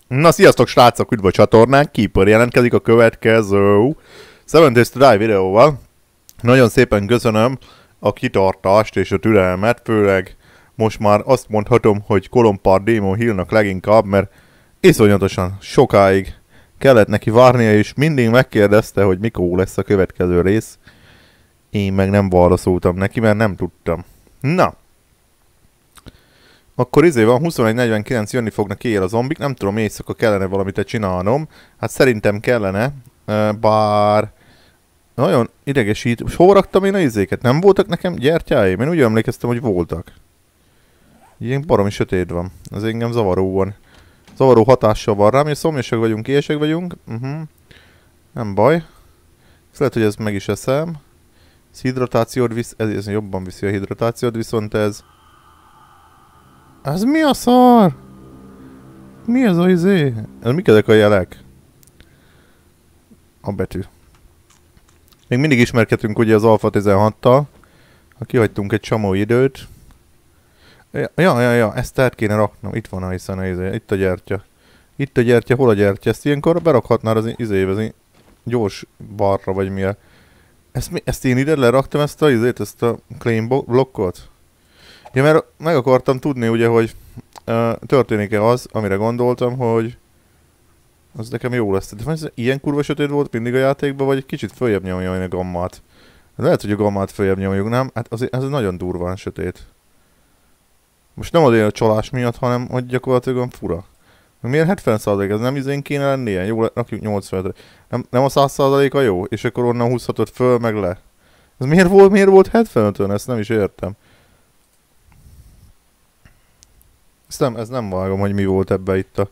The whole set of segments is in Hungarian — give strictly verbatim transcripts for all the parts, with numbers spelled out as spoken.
Na sziasztok srácok, üdv a csatornán, Keeper jelentkezik a következő Seven Days to Die videóval. Nagyon szépen köszönöm a kitartást és a türelmet, főleg most már azt mondhatom, hogy Colompar Demon Hillnak leginkább, mert iszonyatosan sokáig kellett neki várnia, és mindig megkérdezte, hogy mikor lesz a következő rész. Én meg nem válaszoltam neki, mert nem tudtam. Na! Akkor izé van, huszonegy negyvenkilenc jönni fognak éjjel a zombik, nem tudom, éjszaka kellene valamit csinálnom. Hát szerintem kellene, bár nagyon idegesít. És hova raktam én a izéket? Nem voltak nekem gyertyáim? Én úgy emlékeztem, hogy voltak. Ilyen baromi sötét van. Ez engem zavaró van. Zavaró hatással van rám, és szomjasak vagyunk, éhesek vagyunk. Uh -huh. Nem baj. Ezt lehet, hogy ezt meg is eszem. Ez hidratációt visz, ez, ez jobban viszi a hidratációt, viszont ez... Ez mi a szar? Mi ez a izé? Ez mik ezek a jelek? A betű. Még mindig ismerkedünk ugye az Alpha tizenhattal. Ha kihagytunk egy csomó időt. Ja, ja, ja, ezt tehát kéne raknom. Itt van a hiszen a izé. Itt a gyertya. Itt a gyertya, hol a gyertya? Ezt ilyenkor berakhatnál az izébe, az gyors barra vagy mi. Ezt, mi, ezt én ide leraktam ezt a izét, ezt a claim blokkot? Ja, mert meg akartam tudni ugye, hogy uh, történik-e az, amire gondoltam, hogy az nekem jó lesz. De ez ilyen kurva sötét volt mindig a játékban, vagy egy kicsit följebb nyomja a gammát. Lehet, hogy a gammát följebb nyomjuk, nem? Hát az, ez nagyon durván sötét. Most nem azért a csalás miatt, hanem hogy gyakorlatilag fura. Miért hetven százalék? Ez nem izén kéne lennie? Jó, rakjuk nyolcvanötre. Nem, nem a száz százalék a jó? És akkor onnan húzhatod föl, meg le. Ez miért volt, miért volt hetvenötön? Ezt nem is értem. Ezt nem, ez nem vágom, hogy mi volt ebbe itt a...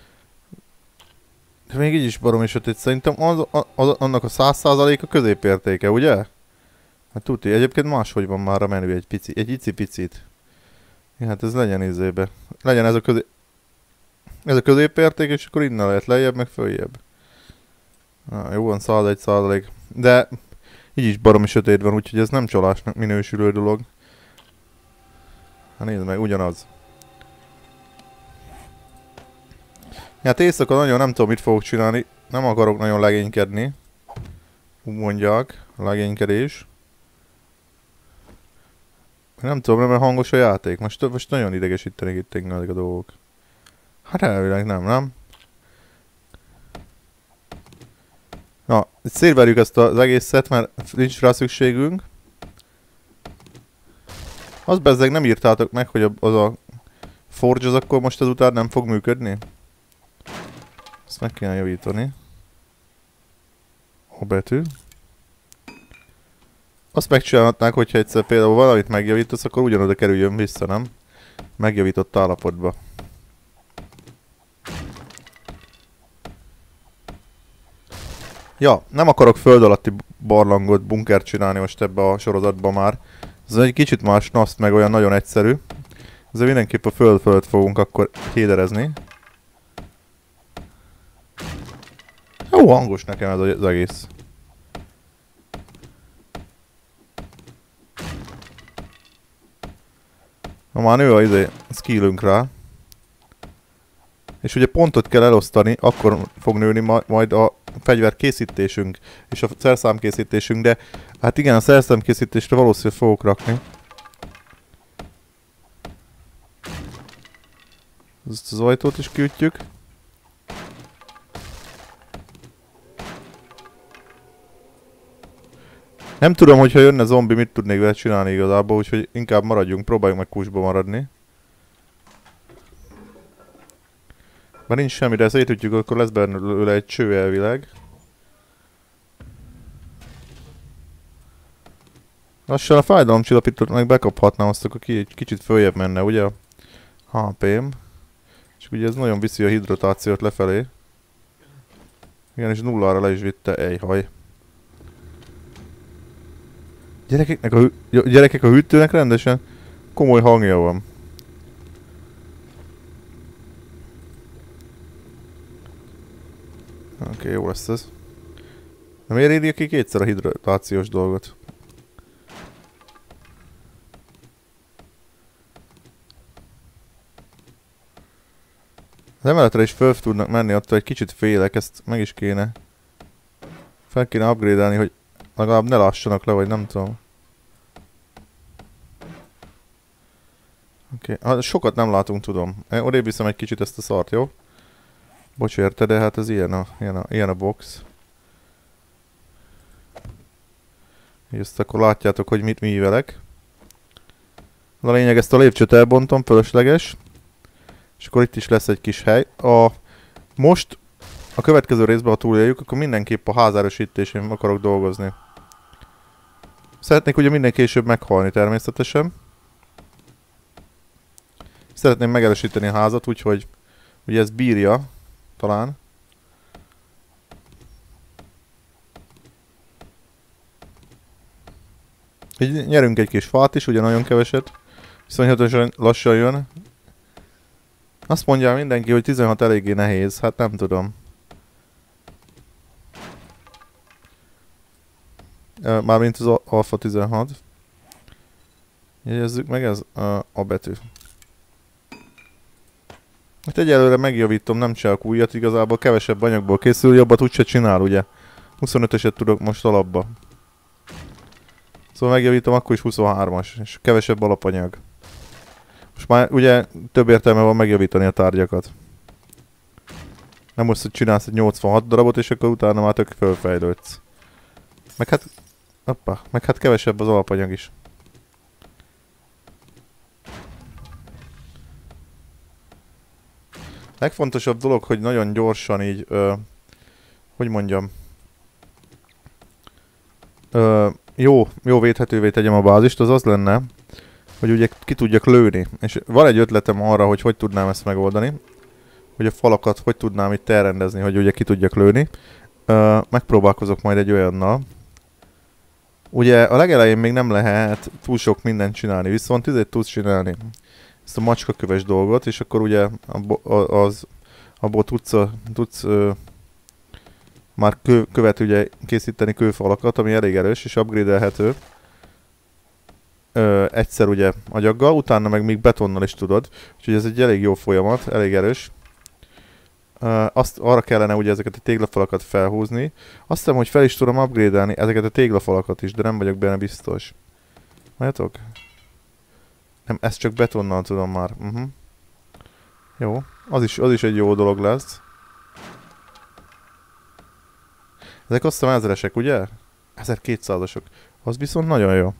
De még így is baromi sötét. Szerintem az, az, annak a száz százalék a középértéke, ugye? Hát tuti. Egyébként máshogy van már a menü egy pici, egy icipicit. Ja, hát ez legyen izébe. Legyen ez a közé... Ez a középérték, és akkor innen lehet lejjebb, meg följebb. Na, jó van, száz egy százalék. De így is baromi sötét van, úgyhogy ez nem csalásnak minősülő dolog. Hát nézd meg, ugyanaz. Hát éjszaka nagyon nem tudom, mit fogok csinálni. Nem akarok nagyon legénykedni. Úgy mondják, a legénykedés. Nem tudom, nem hangos a játék. Most, most nagyon idegesítenek itt engem ezek a dolgok. Hát elvileg nem, nem? Na, itt szétverjük ezt az egészet, mert nincs rá szükségünk. Azt bezzeg nem írtátok meg, hogy az a Forge az akkor most ezután nem fog működni? Ezt meg kéne javítani. A betű. Azt megcsinálhatnák, hogyha egyszer például valamit megjavítasz, akkor ugyanoda kerüljön vissza, nem? Megjavított állapotba. Ja, nem akarok föld alatti barlangot, bunkert csinálni most ebbe a sorozatban már. Ez egy kicsit más naszt, meg olyan nagyon egyszerű. Ezzel mindenképp a föld fölött fogunk akkor héderezni. Jó hangos nekem ez az egész. Na már nő a izé, skillünk rá. És ugye pontot kell elosztani, akkor fog nőni ma majd a fegyver készítésünk és a szerszám készítésünk, de hát igen, a szerszám készítésre valószínűleg fogok rakni. Ezt az ajtót is kiütjük. Nem tudom, hogyha jönne zombi, mit tudnék vele csinálni igazából, úgyhogy inkább maradjunk, próbáljunk meg kusba maradni. Már nincs semmi, de ezt szétütjük, akkor lesz belőle egy cső elvileg. Lassan a fájdalomcsillapítót meg bekaphatnám, azt akkor ki, egy kicsit följebb menne, ugye? há pém. És ugye ez nagyon viszi a hidratációt lefelé. Igen, és nullára le is vitte, ejhaj. Gyerekeknek a, hű... Gyerekek a hűtőnek rendesen komoly hangja van. Oké, okay, jó lesz ez. De miért írja ki kétszer a hidratációs dolgot? Az emeletre is föl tudnak menni, attól egy kicsit félek, ezt meg is kéne. Fel kéne upgrade-elni, hogy legalább ne lássanak le, vagy nem tudom. Oké, okay. Sokat nem látunk, tudom. Odébb viszem egy kicsit ezt a szart, jó? Bocs érte, de hát ez ilyen a, ilyen a, ilyen a box. És ezt akkor látjátok, hogy mit művelek. A lényeg, ezt a lépcsőt elbontom, fölösleges. És akkor itt is lesz egy kis hely. A, most a következő részben, ha túléljük, akkor mindenképp a házárosítésén akarok dolgozni. Szeretnék ugye minden később meghalni természetesen. Szeretném megerősíteni a házat, úgyhogy ugye ez bírja, talán. Így nyerünk egy kis fát is, ugye nagyon keveset. Viszonyatosan lassan jön. Azt mondja mindenki, hogy tizenhat eléggé nehéz, hát nem tudom. Mármint az Alpha tizenhat. Jegyezzük meg, ez a, a betű. Hát egyelőre megjavítom, nem csinálok újat, igazából kevesebb anyagból készül, jobbat úgyse csinál, ugye. huszonötöset tudok most alapba. Szóval megjavítom, akkor is huszonhármas, és kevesebb alapanyag. Most már ugye több értelme van megjavítani a tárgyakat. Nem most, hogy csinálsz egy nyolcvanhat darabot, és akkor utána már tök fölfejlődsz. Meg hát... Oppa, meg hát kevesebb az alapanyag is. Legfontosabb dolog, hogy nagyon gyorsan így... Ö, hogy mondjam... Ö, jó, jó védhetővé tegyem a bázist, az az lenne, hogy ugye ki tudjak lőni. És van egy ötletem arra, hogy hogy tudnám ezt megoldani. Hogy a falakat hogy tudnám itt elrendezni, hogy ugye ki tudjak lőni. Ö, megpróbálkozok majd egy olyannal. Ugye a legelején még nem lehet túl sok mindent csinálni, viszont izét tudsz csinálni. Ezt a macskaköves dolgot, és akkor ugye az, abból tudsz, tudsz ö, már kö, követ ugye készíteni kőfalakat, ami elég erős és upgrade-elhető. Ö, egyszer ugye agyaggal, utána meg még betonnal is tudod. Úgyhogy ez egy elég jó folyamat, elég erős. Ö, azt arra kellene ugye ezeket a téglafalakat felhúzni. Azt hiszem, hogy fel is tudom upgrade-elni ezeket a téglafalakat is, de nem vagyok benne biztos. Várjatok? Nem, ezt csak betonnal tudom már. Uh-huh. Jó, az is, az is egy jó dolog lesz. Ezek azt hiszem ezeresek, ugye? ezerkétszázasok. Az viszont nagyon jó.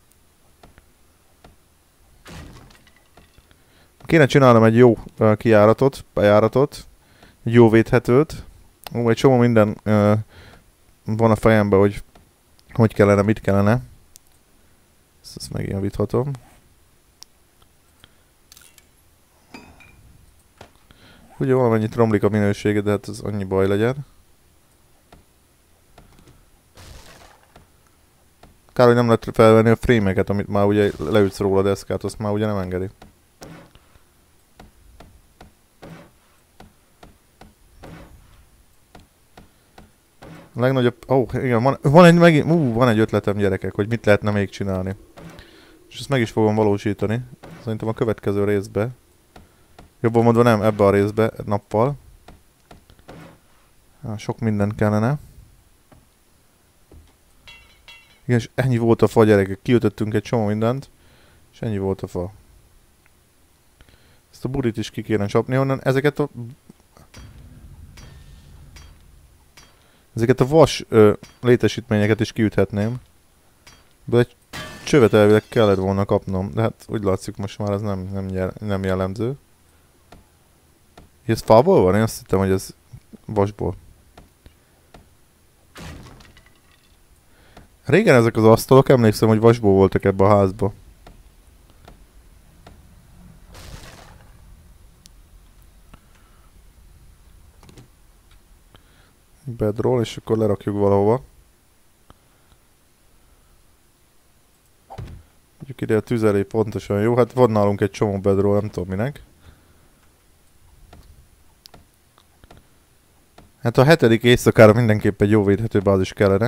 Kéne csinálnom egy jó uh, kijáratot, bejáratot. Egy jó védhetőt. Ó, egy csomó minden uh, van a fejemben, hogy hogy kellene, mit kellene. Ezt, ezt megjavíthatom. Ugye valamennyit romlik a minősége, de hát ez annyi baj legyen. Kár, hogy nem lehet felvenni a frémeket, amit már ugye leütsz róla a deszkát, azt már ugye nem engedi. A legnagyobb... Ó, oh, igen, van, van, egy, megint, ú, van egy ötletem, gyerekek, hogy mit lehetne még csinálni. És ezt meg is fogom valósítani. Szerintem a következő részbe. Jobban mondva nem, ebbe a részbe, nappal. Há, sok minden kellene. Igen, és ennyi volt a fa, gyerekek. Kiütöttünk egy csomó mindent. És ennyi volt a fa. Ezt a burit is ki kéne csapni onnan. Ezeket a... Ezeket a vas ö, létesítményeket is kiüthetném. De egy csövet elvileg kellett volna kapnom. De hát úgy látszik, most már ez nem, nem, jel nem jellemző. Ez fából van? Én azt hittem, hogy ez vasból. Régen ezek az asztalok, emlékszem, hogy vasból voltak ebbe a házba. Bedroll, és akkor lerakjuk valahova. Mondjuk ide a tüzelé pontosan jó. Hát van nálunk egy csomó bedroll, nem tudom minek. Hát a hetedik éjszakára mindenképp egy jó védhető bázis kellene.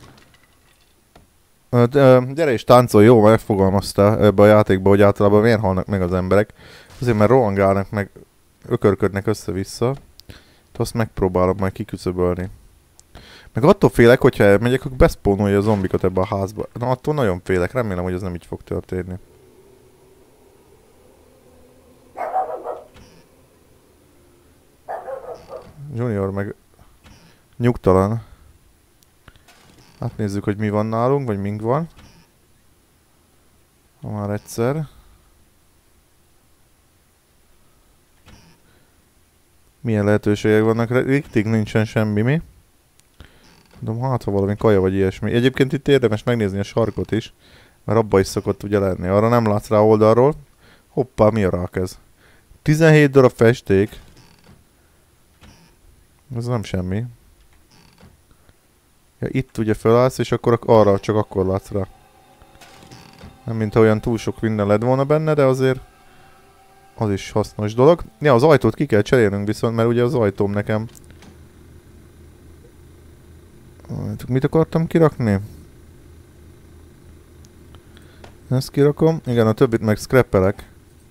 Gyere és táncolj, jó megfogalmaztál ebbe a játékba, hogy általában miért halnak meg az emberek. Azért mert rohangálnak meg ökörködnek össze-vissza. Azt megpróbálom majd kiküszöbölni. Meg attól félek, hogyha elmegyek, akkor beszpónolja a zombikat ebbe a házba. Na attól nagyon félek, remélem, hogy ez nem így fog történni. Junior meg nyugtalan. Hát nézzük, hogy mi van nálunk, vagy mink van. Ha már egyszer. Milyen lehetőségek vannak? Riktig nincsen semmi, mi? Tudom, hát ha valami kaja vagy ilyesmi. Egyébként itt érdemes megnézni a sarkot is, mert abba is szokott ugye lenni. Arra nem látsz rá oldalról. Hoppá, mi a rák ez? tizenhét darab festék. Ez nem semmi. Ja, itt ugye felállsz, és akkor arra csak akkor látsz rá. Nem mint olyan túl sok minden lett volna benne, de azért az is hasznos dolog. Ja, az ajtót ki kell cserélnünk viszont, mert ugye az ajtóm nekem... Mit akartam kirakni? Ezt kirakom. Igen, a többit meg scrappelek.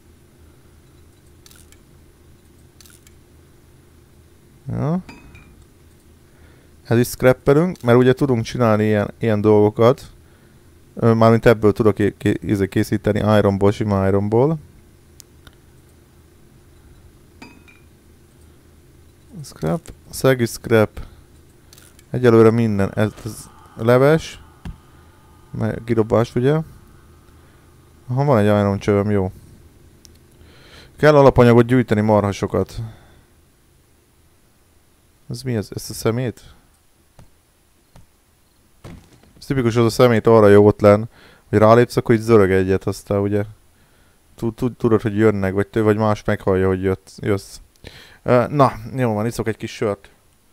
Ja. Ez is scrappelünk, mert ugye tudunk csinálni ilyen, ilyen dolgokat. Mármint ebből tudok ké ké készíteni ironból, sima ironból. Scrap, szegi scrap. Egyelőre minden, ez, ez leves. Meg kirobás ugye. Ha van egy iron csövöm, jó. Kell alapanyagot gyűjteni, marhasokat. Ez mi ez? Ez a szemét? Ez tipikus az a szemét arra jó ott lenn, hogy rálépsz, akkor így zörög egyet, aztán ugye tudod, hogy jönnek, vagy, vagy más meghallja, hogy jött, jössz. Na, jó van, iszok egy kis sört.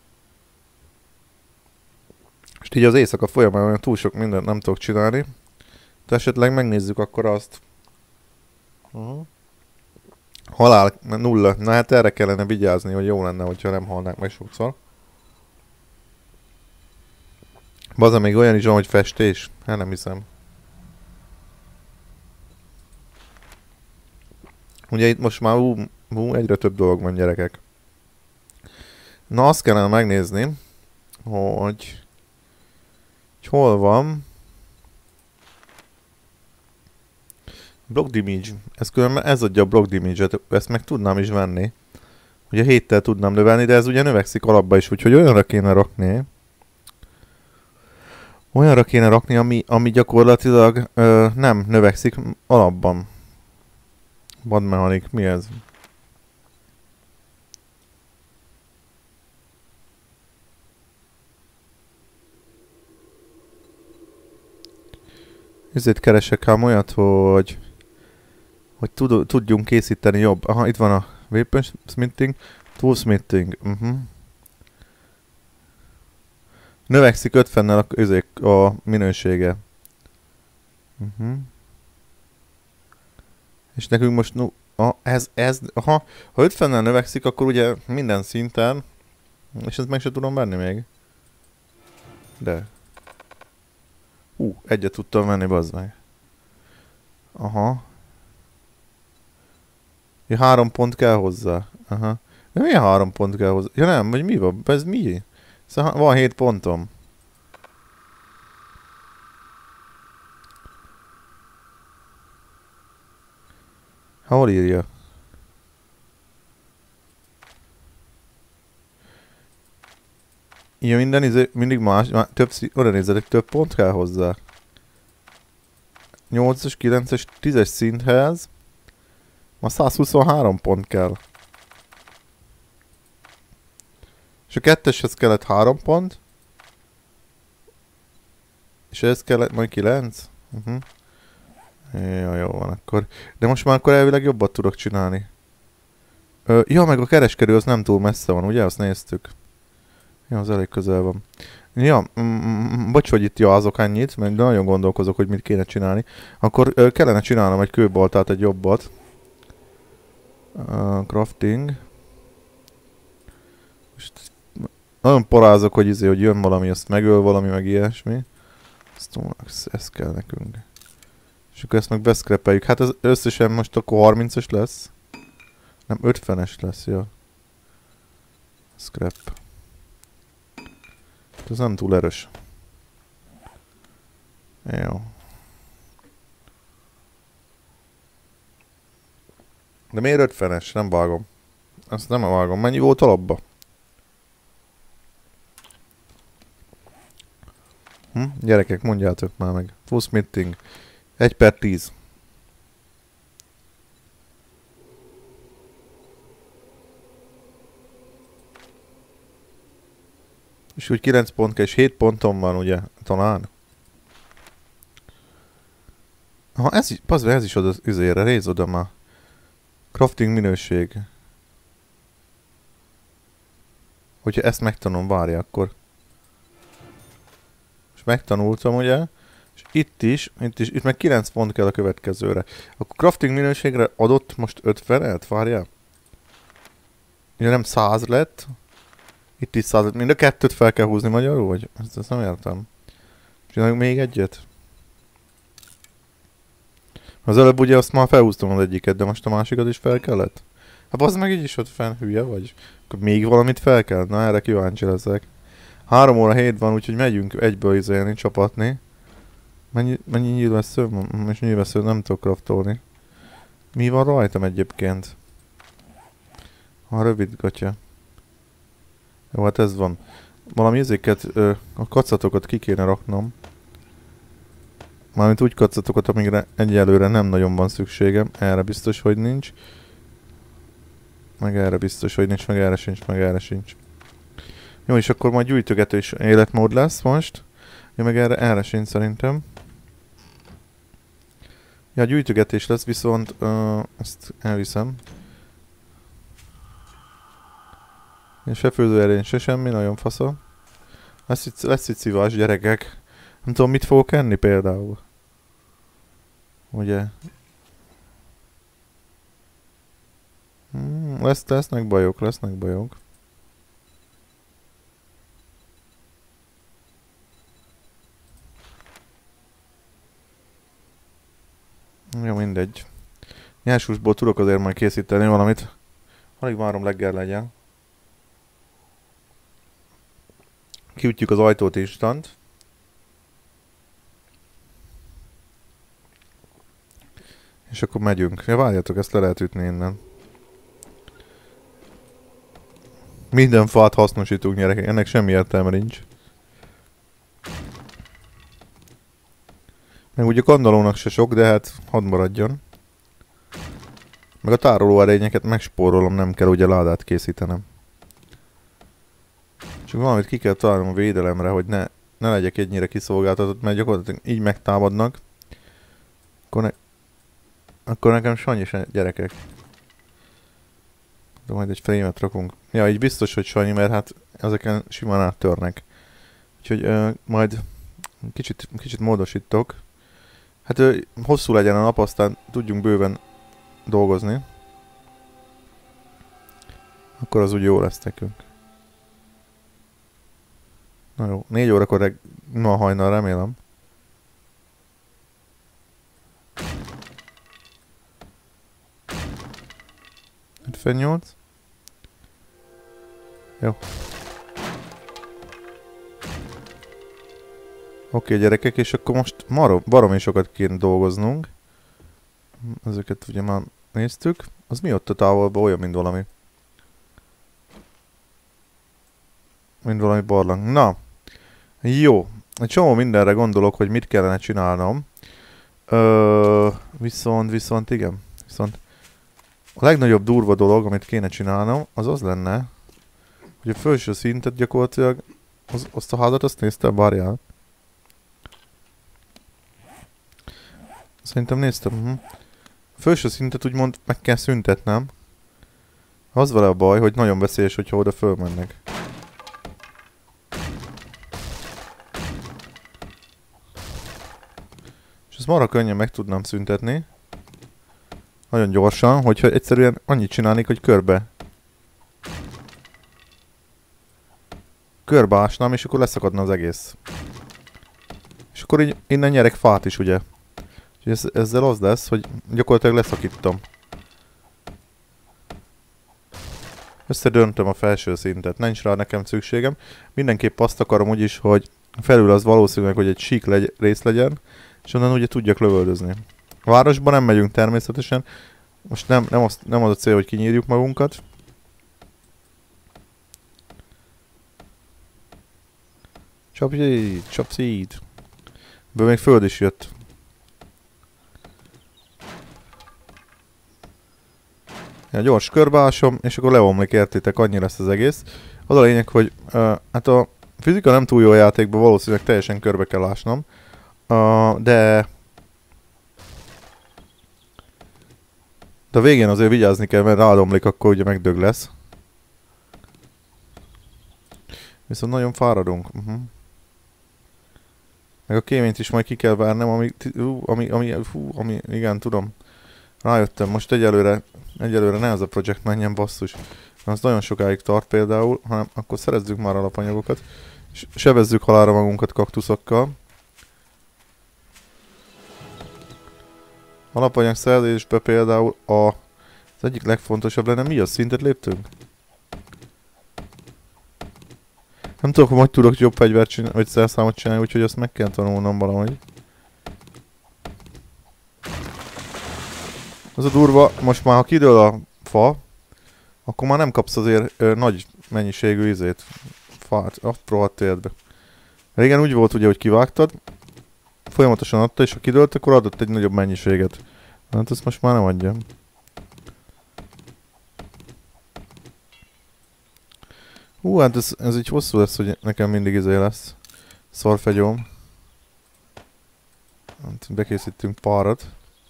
És így az éjszaka folyamán olyan túl sok mindent nem tudok csinálni. De esetleg megnézzük akkor azt. Uh-huh. Halál nulla. Na hát erre kellene vigyázni, hogy jó lenne, hogyha nem halnák meg sokszor. Baza, még olyan is van, hogy festés? Hát nem hiszem. Ugye itt most már ú, ú, egyre több dolog van, gyerekek. Na azt kellene megnézni, hogy... hogy hol van... Block damage. Ez különben ez adja a block damage-et, ezt meg tudnám is venni. Ugye héttel tudnám növelni, de ez ugye növekszik alapba is, úgyhogy olyanra kéne rakni. Olyanra kéne rakni, ami, ami gyakorlatilag ö, nem növekszik alapban. Vadmechanik, mi ez? Ezért keresek ám olyat, hogy... hogy tud, tudjunk készíteni jobb. Aha, itt van a weapon smithing, tool smithing. Uh-huh. Növekszik ötvennel a, özék, a minősége. Uh-huh. És nekünk most... No, a, ez, ez, aha, ha ötvennel növekszik, akkor ugye minden szinten... És ezt meg se tudom venni még. De... Hú, uh, egyet tudtam venni, bazd meg. Aha. Ja, három pont kell hozzá. Aha. De milyen három pont kell hozzá? Ja nem, vagy mi van? Ez mi? Szóval van hét pontom. Hol írja? Ja, minden izé, mindig más, má, több, oda nézzetek, több pont kell hozzá. nyolcas, kilences, tízes szinthez ma száz huszonhárom pont kell. És a ketteshez kellett három pont. És ez kellett majd kilenc. Uh-huh. Ja, jó van akkor. De most már akkor elvileg jobbat tudok csinálni. Ö, ja, meg a kereskedő az nem túl messze van, ugye? Azt néztük. Ja, az elég közel van. Ja, mm, bocs, hogy itt jázok ennyit, mert nagyon gondolkozok, hogy mit kéne csinálni. Akkor ö, kellene csinálnom egy kőbaltát, egy jobbat. Uh, crafting. Most nagyon parázok, hogy izé, hogy jön valami, azt megöl valami, meg ilyesmi. Azt ez kell nekünk. És akkor ezt meg beszkrepeljük. Hát ez összesen most akkor harmincas lesz. Nem, ötvenes lesz, ja. Scrap. Ez nem túl erős. Jó. De miért ötvenes? Nem vágom. Azt nem vágom. Mennyi volt alapba? Hm? Gyerekek, mondjátok már meg. Full smithing. egy per tíz. És úgy kilenc pont és hét ponton van, ugye? Talán. Ha ez is, pazd, ez is oda az üzére, réz oda már. Crafting minőség. Hogyha ezt megtanulom, várja akkor. És megtanultam, ugye? És itt is, itt is, itt meg kilenc pont kell a következőre. Akkor crafting minőségre adott most ötvenet, várjál. Ugye nem száz lett. Itt is száz lett. Mind a kettőt fel kell húzni magyarul, vagy? Ezt, ezt nem értem. Csináljunk még egyet? Az előbb ugye azt már felhúztam az egyiket, de most a másikat is fel kellett? Hát az meg így is ott fenn, hülye vagy? Akkor még valamit fel kell? Na erre kíváncsi leszek. Három óra hét van, úgyhogy megyünk egyből izélni, csapatni. Mennyi, mennyi nyilvessző van? És nyilvessző nem tudok craftolni. Mi van rajtam egyébként? A rövid gatya. Jó, hát ez van. Valami izéket, ö, a kacatokat ki kéne raknom. Mármint úgy kacatokat, amire egyelőre nem nagyon van szükségem. Erre biztos, hogy nincs. Meg erre biztos, hogy nincs, meg erre sincs, meg erre sincs. Jó, és akkor majd gyűjtögető is életmód lesz most. Ja, meg erre, erre sincs szerintem. Ja, gyűjtögetés lesz, viszont uh, ezt elviszem. És se főzőerény, se semmi, nagyon fasza. Lesz itt, lesz itt szívás, gyerekek. Nem tudom, mit fogok enni például. Ugye? Hmm, lesz, lesznek bajok, lesznek bajok. Jó, mindegy. Nyershúsból tudok azért majd készíteni valamit. Alig várom reggel legyen. Kiütjük az ajtót instant. És akkor megyünk. Ja, várjatok, ezt le lehet ütni innen. Minden fát hasznosítunk, gyerekek. Ennek semmi értelme nincs. Meg ugye kandalónak se sok, de hát hadd maradjon. Meg a tároló erényeket megspórolom, nem kell ugye ládát készítenem. Csak valamit ki kell találnom a védelemre, hogy ne, ne legyek ennyire kiszolgáltatott, mert gyakorlatilag így megtámadnak. Akkor, ne, akkor nekem Sanyi se, gyerekek. De majd egy frame-et rakunk. Ja, így biztos, hogy Sanyi, mert hát ezeken simán áttörnek. Úgyhogy ö, majd kicsit, kicsit módosítok. Hát ö, hosszú legyen a nap, aztán tudjunk bőven dolgozni. Akkor az úgy jó lesz nekünk. Na jó, négy órakor ma hajnal, remélem. ötvennyolc. Jó. Oké, gyerekek, és akkor most baromi sokat kéne dolgoznunk. Ezeket ugye már néztük. Az mi ott a távolban? Olyan, mint valami. Mint valami barlang. Na. Jó. Egy csomó mindenre gondolok, hogy mit kellene csinálnom. Ö, viszont, viszont igen. Viszont a legnagyobb durva dolog, amit kéne csinálnom, az az lenne, hogy a felső szintet gyakorlatilag, az, azt a házat azt néztem, várjál. Szerintem néztem. Uh-huh. A felső szintet úgymond meg kell szüntetnem. Az vele a baj, hogy nagyon veszélyes, hogyha oda fölmennek. És ezt marha könnyen meg tudnám szüntetni. Nagyon gyorsan, hogyha egyszerűen annyit csinálnék, hogy körbe. Körbeásnám, és akkor leszakadna az egész. És akkor így innen nyerek fát is, ugye. És ezzel az lesz, hogy gyakorlatilag leszakítom. összedöntöm a felső szintet. Nincs rá nekem szükségem. Mindenképp azt akarom úgyis, hogy felül az valószínűleg, hogy egy sík legy rész legyen, és onnan ugye tudjak lövöldözni. A városban nem megyünk természetesen. Most nem, nem, az, nem az a cél, hogy kinyírjuk magunkat. Csapjéd, csapszíd. Ebből még föld is jött. Ja, gyors körbeásom, és akkor leomlik, értitek, annyi lesz az egész. Az a lényeg, hogy uh, hát a fizika nem túl jó játékban, valószínűleg teljesen körbe kell ásnom. Uh, de... De a végén azért vigyázni kell, mert rádomlik, akkor ugye megdög lesz. Viszont nagyon fáradunk. Uh-huh. Meg a kéményt is majd ki kell várnom, ami, ami, ami, fú, ami, igen, tudom. Rájöttem, most egyelőre, egyelőre ne ez a projekt menjen, basszus. Az nagyon sokáig tart például, hanem akkor szerezzük már alapanyagokat. És sebezzük halálra magunkat kaktuszokkal. Alapanyag szerzésbe például a, az egyik legfontosabb lenne, mi a szintet léptünk? Nem tudok, hogy tudok jobb fegyvert csinálni, vagy szerszámot csinálni, úgyhogy azt meg kell tanulnom valahogy. Az a durva, most már ha kidől a fa, akkor már nem kapsz azért ö, nagy mennyiségű izét. Fát, azt rohadt életbe. Régen úgy volt ugye, hogy kivágtad, folyamatosan adta, és ha kidőlt, akkor adott egy nagyobb mennyiséget. Hát ezt most már nem adja. Hú, hát ez, ez így hosszú lesz, hogy nekem mindig izé lesz. Szarfegyóm. Hát bekészítünk párat.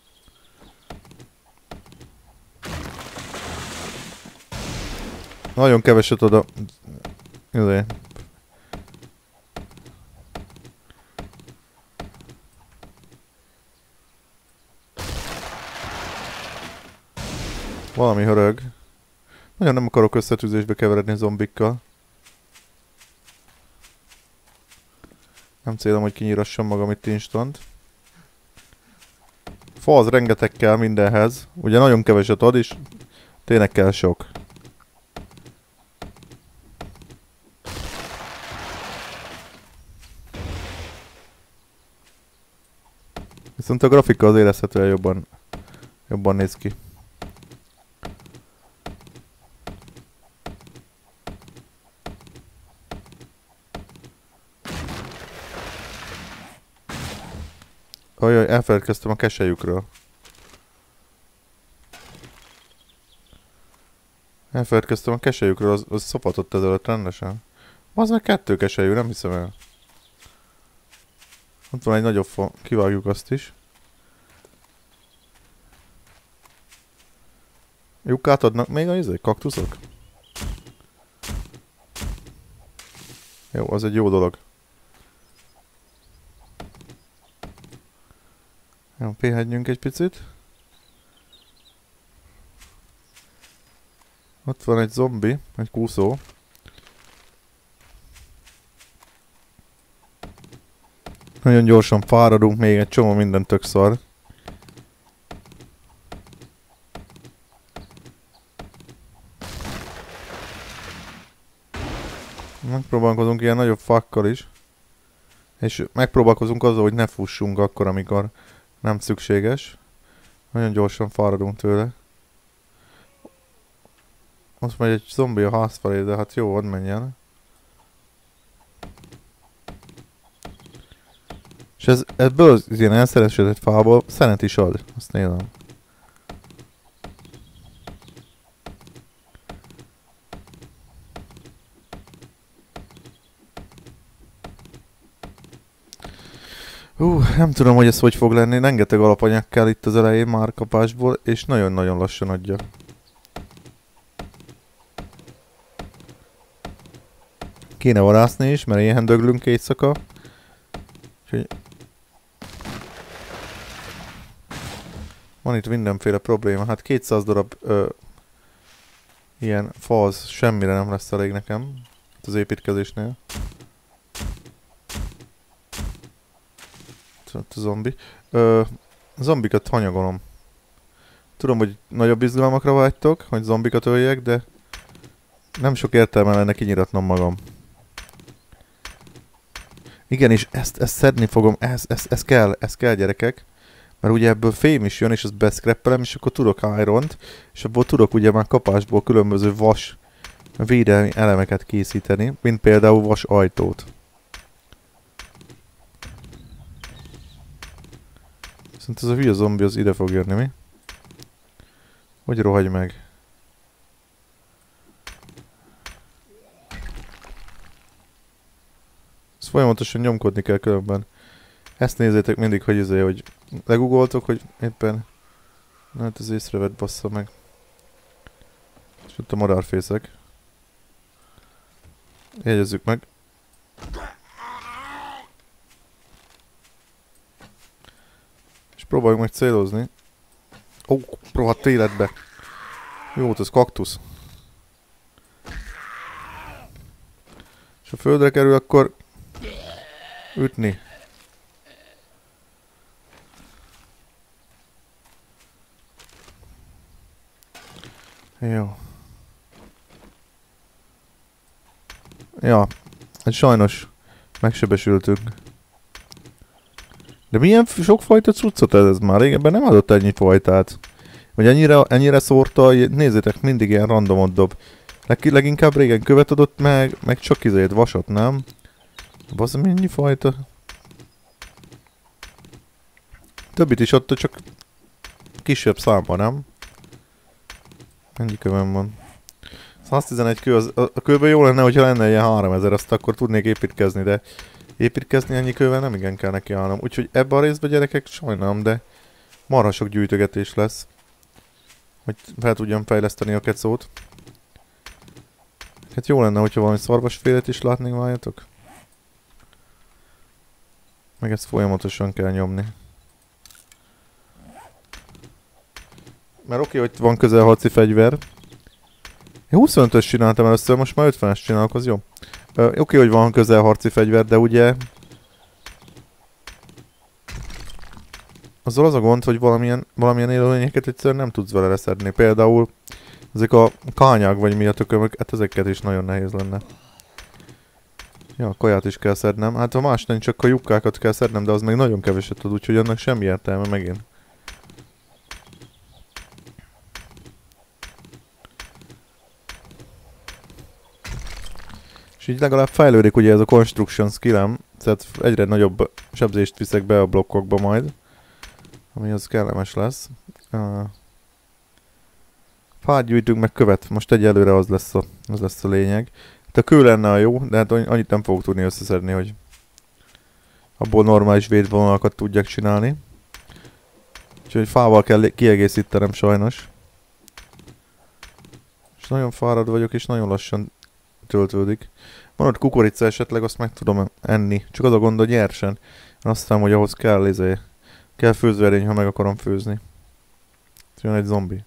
Nagyon keveset oda... Izé. Valami hörög. Nagyon nem akarok összetűzésbe keveredni zombikkal. Nem célom, hogy kinyírassam magam itt instant. Fa az rengeteg kell mindenhez. Ugye nagyon keveset ad is. Tényleg kell sok. Viszont a grafika az érezhetően jobban, jobban néz ki. Ajaj, elfeledkeztem a keselyükről. Elfeledkeztem a keselyükről, az, az szopatott ezelőtt rendesen. Az meg kettő keselyű, nem hiszem el. Ott van egy nagyobb fa, kivágjuk azt is. Lyukát adnak még a izé, kaktuszok? Jó, az egy jó dolog. Jó, pihenjünk egy picit. Ott van egy zombi, egy kúszó. Nagyon gyorsan fáradunk, még egy csomó minden tök szar. Megpróbálkozunk ilyen nagyobb fakkal is. És megpróbálkozunk azzal, hogy ne fussunk akkor, amikor nem szükséges. Nagyon gyorsan fáradunk tőle. Most megy egy zombi a ház felé, de hát jó, hadd menjen. És ez, ebből az ilyen elszeresített fából szenet is ad. Azt nézem. Hú, nem tudom, hogy ez hogy fog lenni. Rengeteg alapanyag kell itt az elején már kapásból, és nagyon-nagyon lassan adja. Kéne varászni is, mert ilyen döglünk éjszaka. Úgyhogy... Van itt mindenféle probléma. Hát kétszáz darab ö, ilyen fa az semmire nem lesz elég nekem az építkezésnél. Ott a zombi. Ö, zombikat hanyagolom. Tudom, hogy nagyobb izgalmakra vágytok, hogy zombikat öljek, de Nem sok értelme lenne kinyiratnom magam. Igen, és ezt, ezt szedni fogom, ez, ez, ez kell, ez kell gyerekek. Mert ugye ebből fém is jön, és azt beszkreppelem, és akkor tudok iront, és abból tudok ugye már kapásból különböző vas védelmi elemeket készíteni, mint például vas ajtót. Szerintem ez a hülye zombi az ide fog jönni, mi? Hogy rohagy meg? Ezt folyamatosan nyomkodni kell különben. Ezt nézzétek mindig, hogy izé, hogy legugoltok, hogy éppen... Na hát ez észrevett, bassza meg. És ott a madárfészek. Jegyezzük meg. És próbáljuk meg célozni. Ó, oh, rohadt életbe. Jó, ez kaktusz. És ha földre kerül, akkor... ütni. Jó. Ja, hát sajnos megsebesültünk. De milyen sokfajta cuccot ez, ez már régebben nem adott ennyi fajtát. Vagy ennyire, ennyire szórta, nézzétek, mindig ilyen randomot dob. Leg, leginkább régen követ adott meg, meg csak izét vasat, nem? Basz, mennyi fajta? Többit is adta, csak kisebb számban, nem? Ennyi kövem van. száztizenegy kő, az, a, a kőben jó lenne, hogyha lenne ilyen háromezer, azt akkor tudnék építkezni, de építkezni ennyi kővel nem igen kell neki állnom. Úgyhogy ebben a részben gyerekek sajnálom, de marha sok gyűjtögetés lesz. Hogy fel tudjam fejleszteni a kecót. Hát jó lenne, hogyha valami szarvasfélet is látnék, várjatok. Meg ezt folyamatosan kell nyomni. Mert oké, okay, hogy van közelharci fegyver. Én huszonötös csináltam először, most már ötvenes csinálok, az jó. Oké, okay, hogy van közelharci fegyver, de ugye... Azzal az a gond, hogy valamilyen, valamilyen élőlényeket egyszerűen nem tudsz vele leszedni. Például ezek a kányák, vagy mi a tökömök, hát ezeket is nagyon nehéz lenne. Ja, a kaját is kell szednem. Hát ha más nem, csak a lyukkákat kell szednem, de az meg nagyon keveset tud, úgyhogy annak semmi értelme megint. És így legalább fejlődik ugye ez a construction skillem, tehát egyre nagyobb sebzést viszek be a blokkokba majd. Ami az kellemes lesz. Uh, Fát gyűjtünk meg követ, most egyelőre az lesz a, az lesz a lényeg. Hát a kő lenne a jó, de hát annyit nem fogok tudni összeszedni, hogy abból normális védvonalakat tudjak csinálni. Úgyhogy fával kell kiegészítenem sajnos. És nagyon fárad vagyok, és nagyon lassan töltődik. Van ott kukorica esetleg, azt meg tudom enni. Csak az a gond, hogy nyersen. Azt hiszem, hogy ahhoz kell, izé, kell főzverény, ha meg akarom főzni. Jön egy zombi.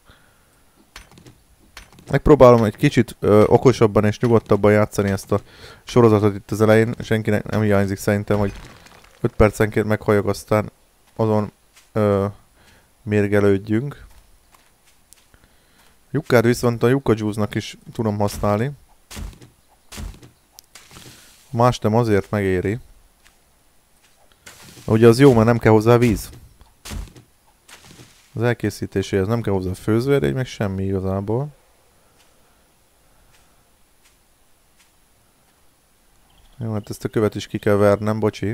Megpróbálom egy kicsit ö, okosabban és nyugodtabban játszani ezt a sorozatot itt az elején. Senkinek nem hiányzik szerintem, hogy öt percenként meghajok, aztán azon ö, mérgelődjünk. Jukkát viszont a Jukka Juice-nak is tudom használni. Más nem azért megéri. Ugye az jó, mert nem kell hozzá víz. Az elkészítéséhez nem kell hozzá főzőerény, meg semmi igazából. Jó, hát ezt a követ is ki kell vernem, bocsi.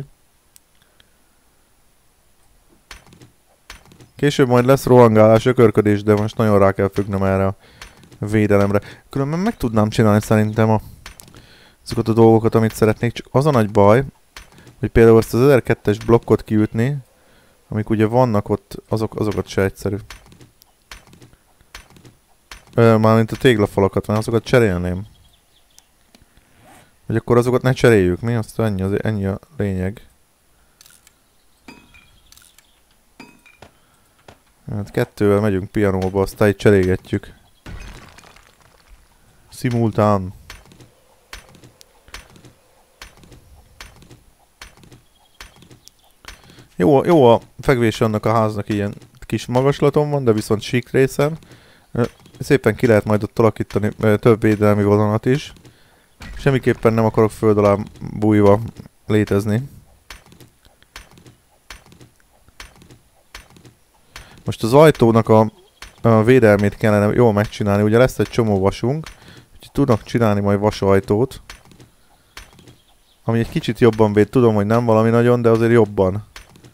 Később majd lesz rohangálás, ökörködés, de most nagyon rá kell függnem erre a védelemre. Különben meg tudnám csinálni szerintem a, azokat a dolgokat, amit szeretnék, csak az a nagy baj, hogy például ezt az ezerkettes blokkot kiütni, amik ugye vannak ott, azok, azokat se egyszerű. Ö, mármint a téglafalakat, mert azokat cserélném. Hogy akkor azokat ne cseréljük, mi? Azt ennyi, az, ennyi a lényeg. Hát kettővel megyünk pianóba, aztán itt cserégetjük. Simultán. Jó, jó a fekvés annak a háznak, ilyen kis magaslaton van, de viszont sík részen. szépen ki lehet majd ott alakítani több védelmi vonalat is. Semmiképpen nem akarok föld alá bújva létezni. Most az ajtónak a, a védelmét kellene jól megcsinálni. Ugye lesz egy csomó vasunk, úgyhogy tudnak csinálni majd vasajtót. Ami egy kicsit jobban véd. Tudom, hogy nem valami nagyon, de azért jobban.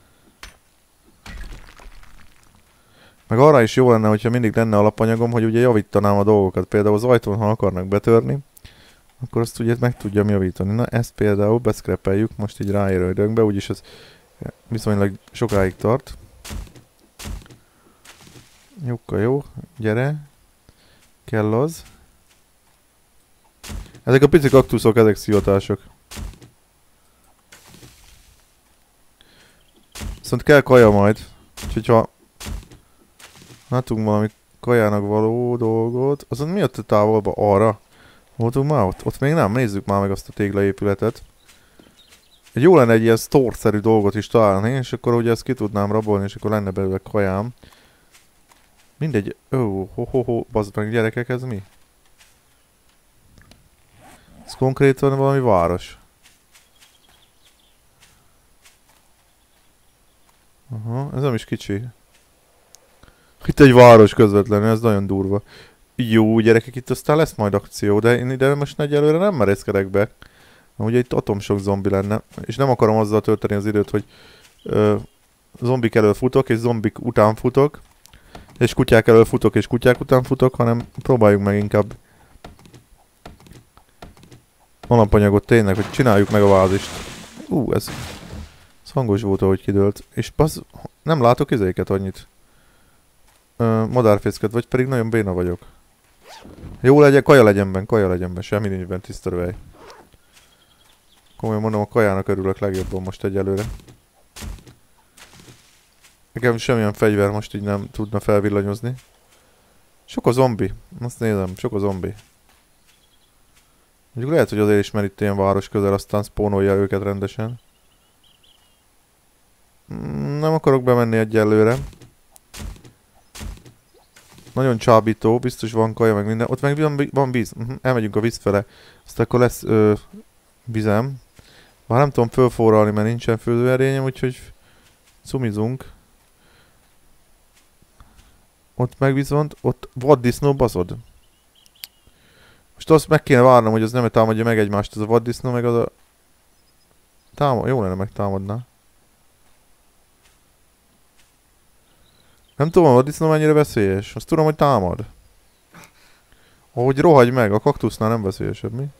Meg arra is jó lenne, hogyha mindig lenne alapanyagom, hogy ugye javítanám a dolgokat. Például az ajtón, ha akarnak betörni, akkor azt ugye meg tudjam javítani. Na ezt például beszkrepeljük most így ráérő időnkbe, úgyis ez viszonylag sokáig tart. Jukka, jó, gyere. Kell az. Ezek a pici kaktuszok, ezek szivatások. Viszont kell kaja majd. Úgyhogy ha látunk valami kajának való dolgot. Azon mi jött a távolba? Arra? Voltunk már ott? Ott még nem. Nézzük már meg azt a téglaépületet. Egy jó lenne egy ilyen store-szerű dolgot is találni, és akkor ugye ezt ki tudnám rabolni, és akkor lenne belőle kajám. Mindegy. Ó, oh, ho, ho, ho, bazd meg, gyerekek, ez mi? Ez konkrétan valami város. Aha, ez nem is kicsi. Itt egy város közvetlenül, ez nagyon durva. Jó, gyerekek, itt aztán lesz majd akció, de én ide most egyelőre nem merészkedek be. Ugye itt atomsok zombi lenne, és nem akarom azzal tölteni az időt, hogy ö, zombik elől futok, és zombik után futok, és kutyák elől futok, és kutyák után futok, hanem próbáljuk meg inkább alapanyagot tényleg, hogy csináljuk meg a vázist. Ú, uh, ez, ez hangos volt, ahogy kidőlt. És basz, nem látok izéket annyit. Ö, madárfészket, vagy pedig nagyon béna vagyok. Jó legyen, kaja legyen benne, kaja legyen benne, semmi nincs benne, tiszta röhely. Komolyan mondom, a kajának örülök legjobban most egyelőre. Nekem semmilyen fegyver most így nem tudna felvillanyozni. Sok a zombi. Azt nézem, sok a zombi. Mondjuk lehet, hogy azért is, mert itt ilyen város közel, aztán spónolja őket rendesen. Nem akarok bemenni egyelőre. Nagyon csábító, biztos van kaja, meg minden. Ott meg van, van víz. Uh-huh. Elmegyünk a víz fele. Aztán akkor lesz ö, vizem. Már nem tudom fölforralni, mert nincsen főzőerényem, úgyhogy cumizunk. Ott meg viszont, ott vaddisznó baszod. Most azt meg kéne várnom, hogy az nem támadja meg egymást, ez a vaddisznó, meg az a... Támad, jó lenne megtámadná. Nem tudom, a vaddisznó mennyire veszélyes. Azt tudom, hogy támad. Ahogy rohagy meg, a kaktusznál nem veszélyesebb, mi?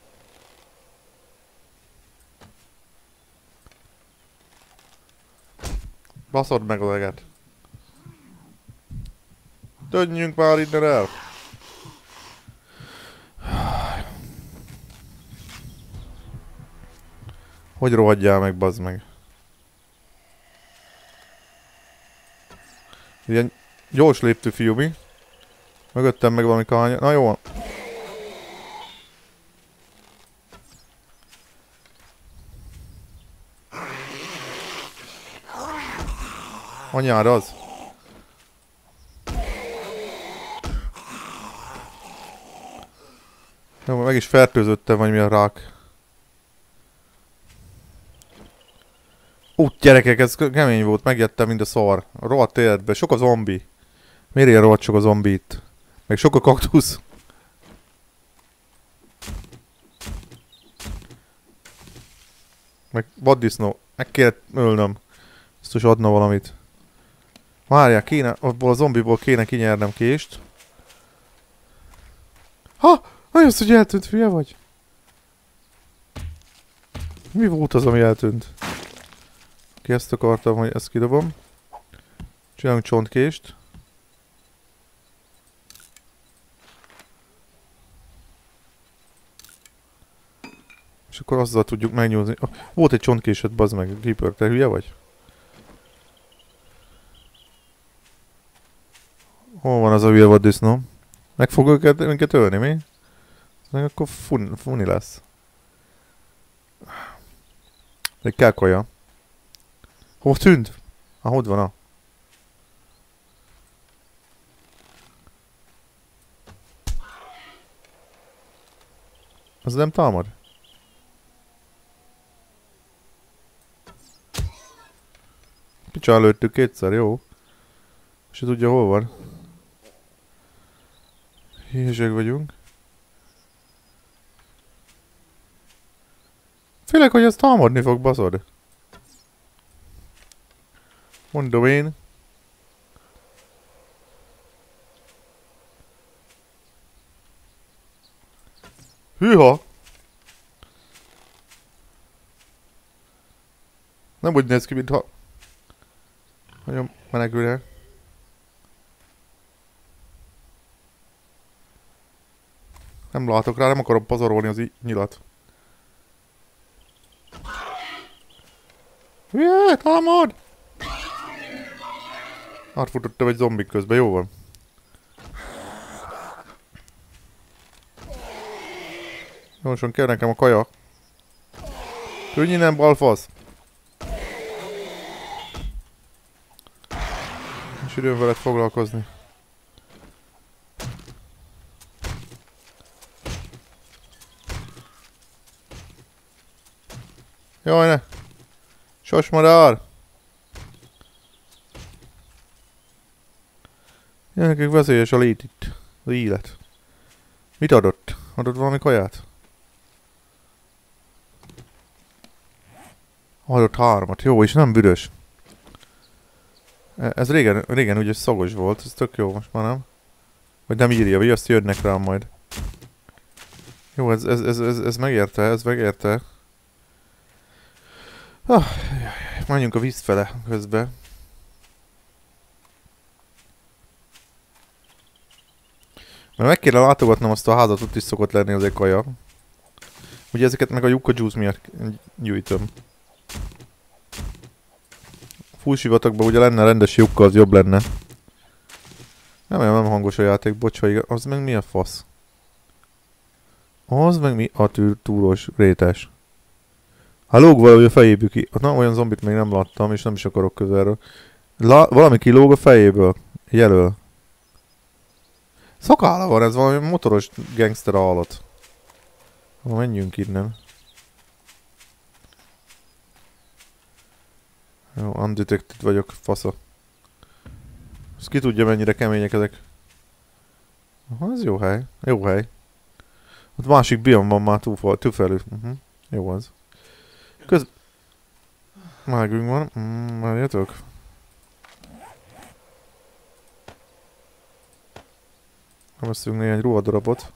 Baszod meg az eget. Tönjünk már innen el! Hogy rohadjál meg, bazd meg? Ilyen gyors léptű fiú, mi? Mögöttem meg valami kánya. Na jó. Anyára az. Jó, meg is fertőzöttem, vagy mi a rák. Ú, gyerekek, ez kemény volt, megjettem mind a szar. A rohadt életbe. Sok a zombi. Miért ilyen rohadt sok a zombi itt? Meg sok a kaktusz. Meg vaddisznó. Meg kéne ölnöm. Biztos adna valamit. Várjál, kéne, abból a zombiból kéne kinyernem kést. Ha! Nagyon hogy eltűnt, hülye vagy? Mi volt az, ami eltűnt? Ki ezt akartam, hogy ezt kidobom. Csinálunk csontkést. És akkor azzal tudjuk megnyúzni. Oh, volt egy csontkésed, bazd meg, Keeper, te hülye vagy? Hol van az a hülye vaddisznó? Meg fog őket, minket ölni, mi? Meg akkor fun, funi lesz. Egy kell kaja. Hol tűnt? Ah, ott van a. Az nem támad? Picsa lőttük kétszer, jó? És tudja hol van. Hízség vagyunk. Félek, hogy ez támadni fog, baszod. Mondom én. Hűha! Nem úgy néz ki, mintha... Nagyon menekülne. Nem látok rá, nem akarom pazarolni az nyilat. Jé, támad! Átfutottam egy zombik közben, jó van. Jósan kell nekem a kaja. Könnyű nem, balfasz! És időm veled foglalkozni. Jaj, ne! Sosmadár! Gyerekek, veszélyes a lét itt. Az élet. Mit adott? Adott valami kaját? Adott hármat. Jó, és nem büdös. Ez régen, régen ugye szagos volt, ez tök jó, most már nem. Vagy nem írja, vagy azt jönnek rá majd. Jó, ez, ez, ez, ez, ez megérte, ez megérte. Ah, menjünk a víz fele közben. Mert meg kéne látogatnom azt a házat, ott is szokott lenni az egy kaja. Ugye ezeket meg a Yucca Juice miatt gyűjtöm. Fúsivatokban ugye lenne rendes lyukka, az jobb lenne. Nem, nem hangos a játék, bocs, ha igaz. Az meg mi a fasz? Az meg mi a tű, túros rétes. Ha lóg valami a fejéből ki... Na, olyan zombit még nem láttam, és nem is akarok közelről. La... Valami kilóg a fejéből. Jelöl. Szakála van, ez valami motoros gangster állat. Ha menjünk innen. Jó, undetected vagyok, fasza. Ezt ki tudja, mennyire kemények ezek. Aha, ez jó hely. Jó hely. Ott másik biom van már túl, túlfelül. Uh-huh. Jó az. Köz... Mágünk van. Mm, várjatok. Nem veszünk néhány ruhadarabot.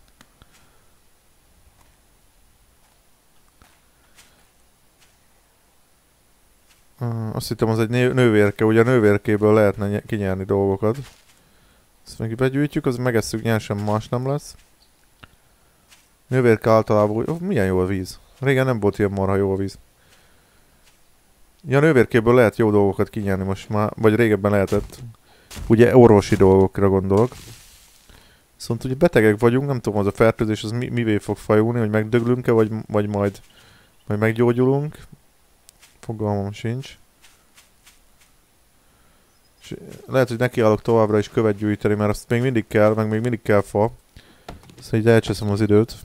Uh, azt hittem az egy nővérke, ugye a nővérkéből lehetne kinyerni dolgokat. Ezt meg begyűjtjük, az megesszük nyersen, más nem lesz. Nővérke általában... Oh, milyen jó a víz. Régen nem volt ilyen marha jó a víz. Ja, nővérkéből lehet jó dolgokat kinyerni most már, vagy régebben lehetett. Ugye orvosi dolgokra gondolok. Viszont ugye betegek vagyunk, nem tudom, az a fertőzés az mi, mivé fog fajulni, hogy megdöglünk-e, vagy, vagy majd, majd meggyógyulunk. Fogalmam sincs. És lehet, hogy nekiállok továbbra is követ gyűjteni, mert azt még mindig kell, meg még mindig kell fa. Szóval így elcseszem az időt.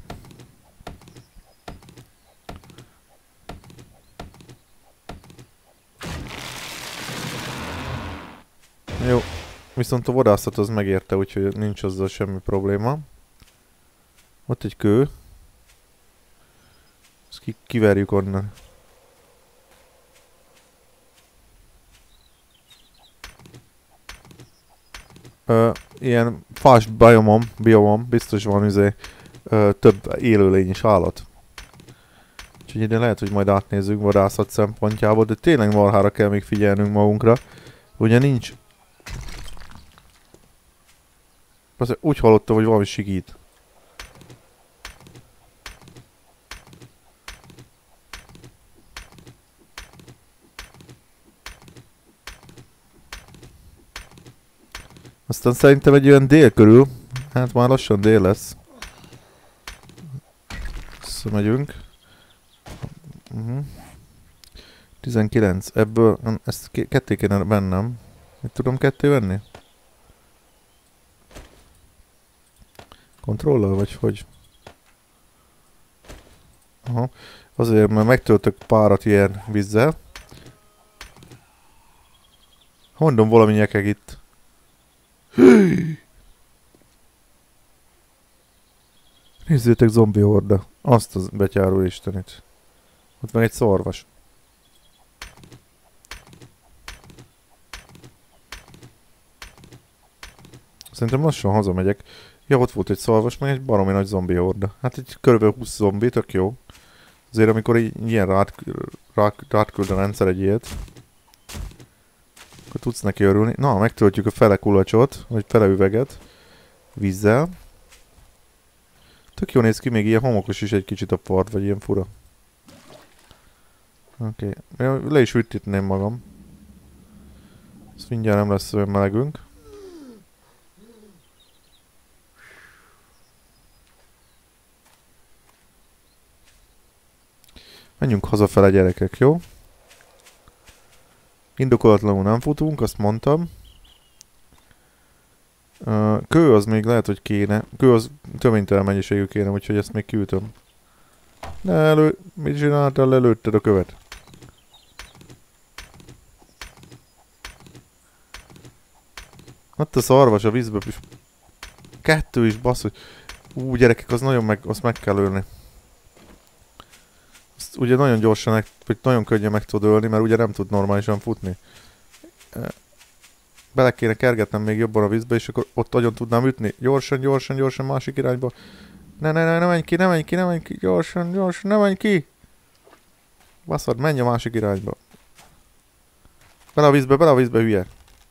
Jó. Viszont a vadászat az megérte, úgyhogy nincs azzal semmi probléma. Ott egy kő. Ezt ki kiverjük onnan. Ö, ilyen fás biomom, biomom, biztos van izé, ö, több élőlény is állat. Úgyhogy ide lehet, hogy majd átnézzük vadászat szempontjából, de tényleg marhára kell még figyelnünk magunkra. Ugye nincs... Azt úgy hallottam, hogy valami sikít. Aztán szerintem egy olyan dél körül, hát már lassan dél lesz. Visszamegyünk. Uh-huh. tizenkilenc, ebből, ezt ketté kéne vennem. Mit tudom ketté venni? Kontrollal vagy hogy? Aha. Azért, mert megtöltök párat ilyen vízzel. Mondom, valami nyekeg itt. Nézzétek, zombi horda. Azt az betyáró istenit. Ott meg egy szarvas. Szerintem lassan hazamegyek. Ja, ott volt egy szarvas, meg egy baromi nagy zombi horda. Hát egy körülbelül húsz zombi, tök jó. Azért amikor ilyen rát, rát, rátküld a rendszer egy ilyet, akkor tudsz neki örülni. Na, megtöltjük a fele kulacsot, vagy fele üveget vízzel. Tök jó néz ki, még ilyen homokos is egy kicsit a part, vagy ilyen fura. Oké, okay. Le is üttítném magam. Ezt mindjárt nem lesz olyan melegünk. Menjünk hazafele, gyerekek, jó? Indokolatlanul nem futunk, azt mondtam. Uh, kő az még lehet, hogy kéne. Kő az töménytelen mennyiségű kéne, úgyhogy ezt még kiütöm. Ne elő... Mit csináltál? Lelőtted a követ. Ott a szarvas a vízbe is. Kettő is, bassz, hogy... Ú, gyerekek, az nagyon meg... Azt meg kell ölni. Azt ugye nagyon gyorsan, vagy nagyon könnyen meg tud ölni, mert ugye nem tud normálisan futni. Bele kéne kergetnem még jobban a vízbe, és akkor ott nagyon tudnám ütni. Gyorsan, gyorsan, gyorsan, másik irányba. Ne, ne, ne, ne menj ki, ne menj ki, ne menj ki. Gyorsan, gyorsan, ne menj ki. Baszad, menj a másik irányba. Bele a vízbe, bele a vízbe, hülye.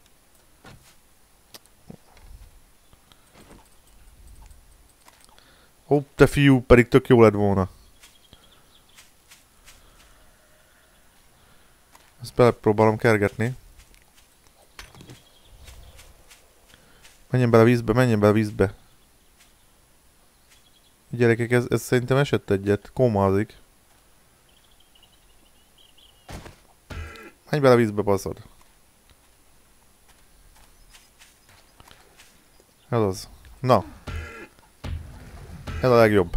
Hopp, te fiú, pedig tök jó lett volna. Ezt belepróbálom kergetni. Menjen bele a vízbe, menjen bele a vízbe. Gyerekek, ez, ez szerintem esett egyet. Komázik. Menj bele a vízbe, baszod. Ez az. Na. Ez a legjobb.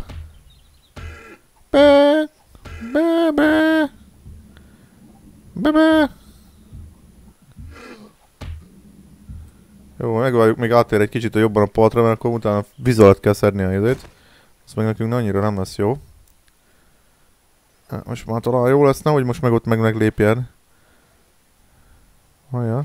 Be, be, be. Be, be. Jó, megvárjuk, még átér egy kicsit jobban a partra, mert akkor utána víz alatt kell szedni a izét. Ez meg nekünk annyira nem lesz jó. Most már talán jó lesz, nehogy most meg ott meg meglépjen. Hajja.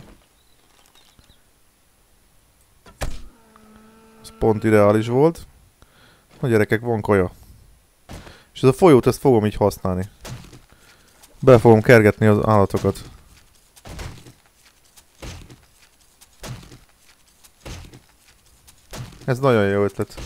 Ez pont ideális volt. Na gyerekek, van kaja. És ez a folyót, ezt fogom így használni. Be fogom kergetni az állatokat. Ez nagyon jó ötlet.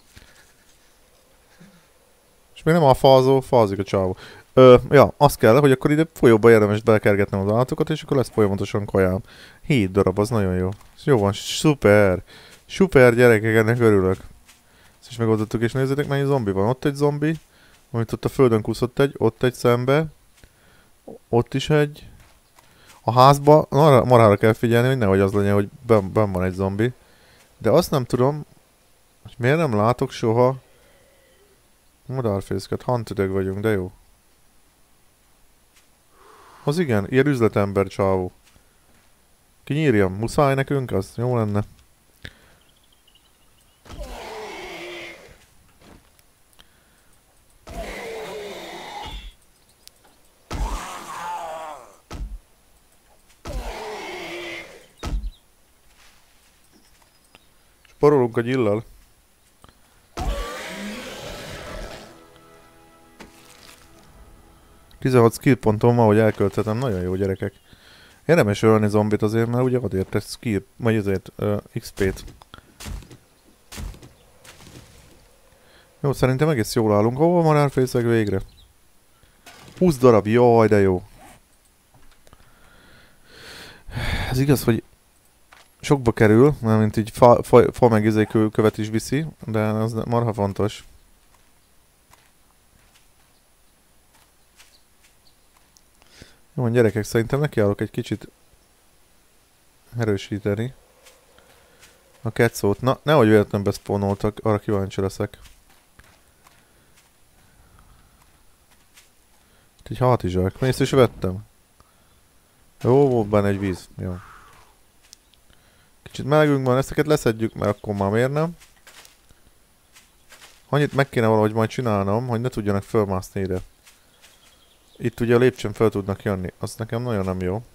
És még nem a fázó, fázik a csávó. Ö, ja, azt kell, hogy akkor ide folyóba érdemes belekergetnem az állatokat, és akkor lesz folyamatosan kajám. Hét darab, az nagyon jó. Jó van, szuper. Szuper, gyerekek, ennek örülök. Ezt is megoldottuk, és nézzétek, mennyi zombi van. Ott egy zombi, amit ott a földön kúszott egy, ott egy szembe. Ott is egy. A házba, marhára kell figyelni, hogy nehogy az legyen, hogy benn ben van egy zombi. De azt nem tudom, hogy miért nem látok soha madárfészket. Hunted vagyunk, de jó. Az igen, ilyen üzletember csávó. Kinyírjam, muszáj nekünk az? Jó lenne. Sporolunk a gyillel. tizenhat skill pontom van, hogy elkölthetem. Nagyon jó, gyerekek. Érdemes ölni zombit azért, mert ugye ad érte skill, vagy azért uh, iksz pét. Jó, szerintem egész jól állunk. Hova van elfészeg végre? húsz darab, jaj, de jó. Ez igaz, hogy sokba kerül, mert mint így fa, fa, fa meg izé követ is viszi, de az marha fontos. Jó van, gyerekek, szerintem nekiállok egy kicsit erősíteni a ketszót. Na, nehogy véletlenül beszpónoltak, arra kíváncsi leszek. Egy hátizsák. Mész is vettem. Jó, volt benne egy víz. Jó. Kicsit melegünk van, ezeket leszedjük, mert akkor már miért nem? Annyit meg kéne valahogy majd csinálnom, hogy ne tudjanak fölmászni ide. Itt ugye a lépcsőn fel tudnak jönni. Az nekem nagyon nem jó.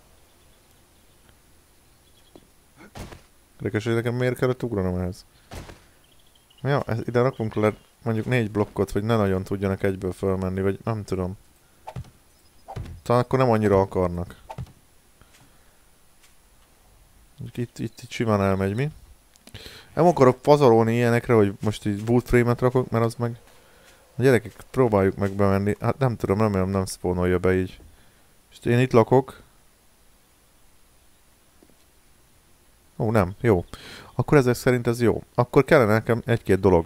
Érdekes, hogy nekem miért kellett ugranom ehhez. Ja, ez, ide rakunk le mondjuk négy blokkot, hogy ne nagyon tudjanak egyből fölmenni, vagy nem tudom. Talán akkor nem annyira akarnak. Itt, itt, itt simán elmegy, mi? Nem akarok pazarolni ilyenekre, hogy most így boot frame-et rakok, mert az meg... A gyerekek, próbáljuk meg bemenni. Hát nem tudom, remélem nem spawnolja be így. És én itt lakok. Ó, nem, jó. Akkor ezek szerint ez jó. Akkor kellene nekem egy-két dolog.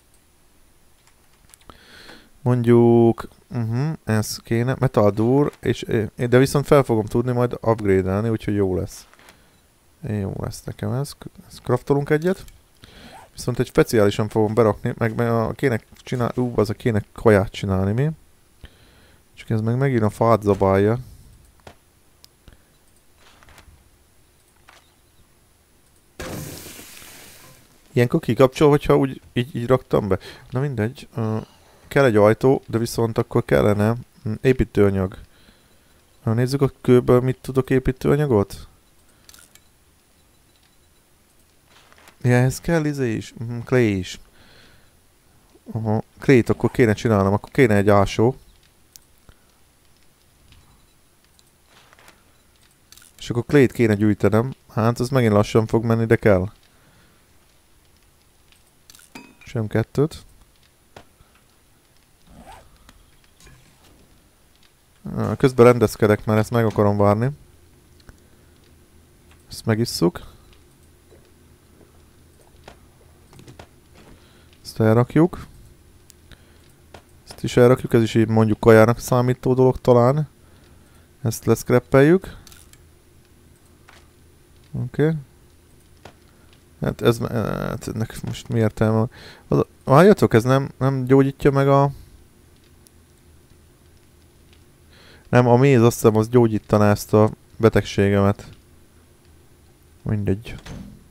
Mondjuk... Uh-huh, ez kéne. Metal dur, és, de viszont fel fogom tudni majd upgrade-elni, úgyhogy jó lesz. Jó lesz nekem ez. Ezt craftolunk egyet. Viszont egy speciálisan fogom berakni, meg, meg a kéne csinálni, ú, az a kéne kaját csinálni, mi? Csak ez meg megint a fát zabálja. Ilyenkor kikapcsol, hogyha úgy így, így raktam be. Na mindegy. Uh, kell egy ajtó, de viszont akkor kellene um, építőanyag. Uh, nézzük a kőből, mit tudok építőanyagot? Ja, ez kell izé is. Uh-huh, clay is. Uh-huh. Clay-t akkor kéne csinálnom, akkor kéne egy ásó. És akkor clay-t kéne gyűjtenem. Hát az megint lassan fog menni, de kell. Sem kettőt. Ah, közben rendezkedek, mert ezt meg akarom várni. Ezt megisszuk. Ezt elrakjuk. Ezt is elrakjuk, ez is így mondjuk kajának számító dolog talán. Ezt leszkreppeljük. Oké. Okay. Hát ez... Hát ennek most mi értelme van? Halljatok, ez nem, nem gyógyítja meg a... Nem, a méz azt hiszem, az gyógyítaná ezt a betegségemet. Mindegy.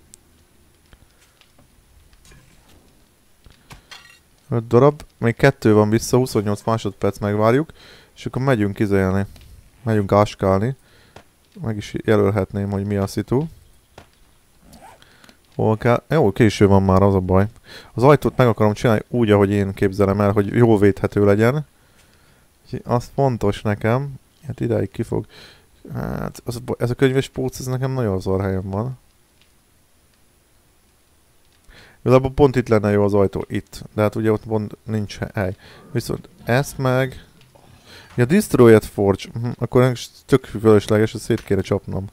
öt darab. Még kettő van vissza, huszonnyolc másodperc megvárjuk. És akkor megyünk izélni. Megyünk áskálni. Meg is jelölhetném, hogy mi a szitu. Hol kell? Jó, késő van már, az a baj. Az ajtót meg akarom csinálni úgy, ahogy én képzelem el, hogy jól védhető legyen. Az fontos nekem. Hát idáig kifog. Hát, az a, ez a könyves póc, ez nekem nagyon az helyen van. Igazából pont itt lenne jó az ajtó, itt. De hát ugye ott pont nincs hely. Viszont ezt meg... Ja, Destroyed Forge. Uh-huh. Akkor tök fölösleges, ezt szét kéne csapnom.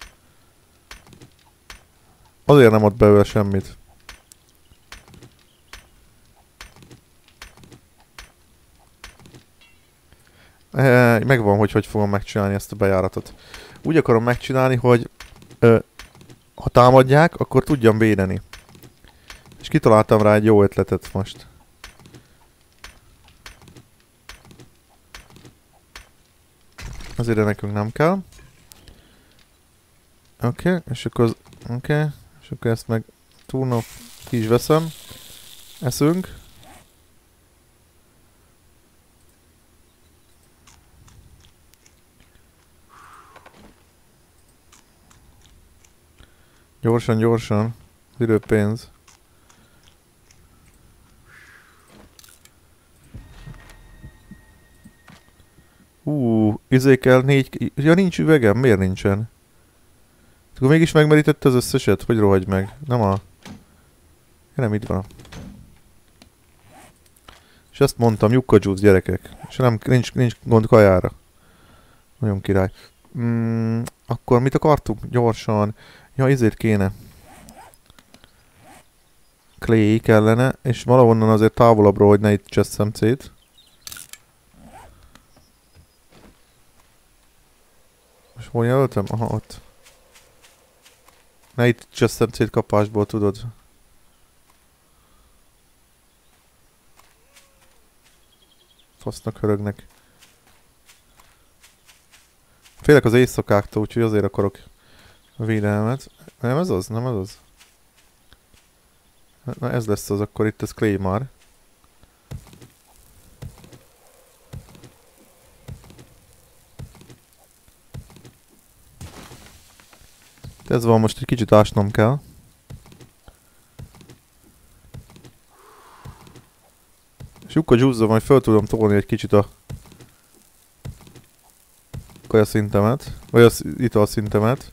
Azért nem ad belőle semmit. E, megvan, hogy hogy fogom megcsinálni ezt a bejáratot. Úgy akarom megcsinálni, hogy ö, ha támadják, akkor tudjam védeni. És kitaláltam rá egy jó ötletet most. Azért nekünk nem kell. Oké, okay, és akkor oké, okay, és akkor ezt meg túlnap ki is veszem. Eszünk. Gyorsan, gyorsan. Az idő pénz. Hú, izé kell négy... Ja, nincs üvegem? Miért nincsen? Akkor mégis megmerítette az összeset? Hogy rohagy meg? Nem a... Ja, nem itt van. És ezt mondtam, Jukka Juice, gyerekek. És nem, nincs, nincs gond kajára. Nagyon király. Mm, akkor mit akartuk? Gyorsan. Ja, izét kéne. Clay kellene, és valahonnan azért távolabbról, hogy ne itt cseszem szét. Most hol jelöltem? Aha, ott. Ne itt cseszem szét kapásból, tudod. Fasznak hörögnek. Félek az éjszakáktól, úgyhogy azért akarok védelmet. Nem ez az? Nem ez az? Na ez lesz az, akkor itt ez Claymore. Ez van, most egy kicsit ásnom kell. És Jukka Juice-zal majd fel tudom tolni egy kicsit a kajaszintemet, vagy az italszintemet.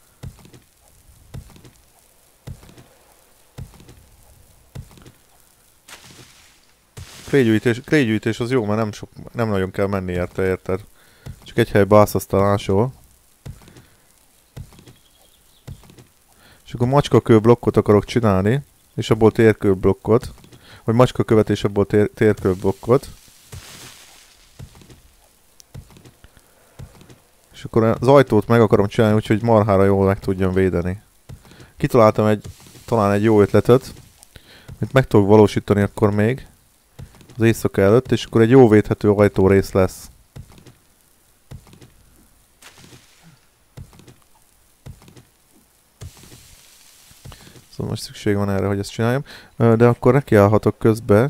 Krégyűjtés, krégyűjtés az jó, mert nem, sok, nem nagyon kell menni érte, érted? Csak egy helybe állsz, aztán ásol. És akkor macskakő blokkot akarok csinálni, és abból térkő blokkot. Vagy macskakövet és abból tér, térkő blokkot. És akkor az ajtót meg akarom csinálni, úgyhogy marhára jól meg tudjon védeni. Kitaláltam egy, talán egy jó ötletet, amit meg tudok valósítani akkor még az éjszaka előtt, és akkor egy jó védhető ajtórész lesz. Szóval most szükség van erre, hogy ezt csináljam. De akkor nekiállhatok közbe.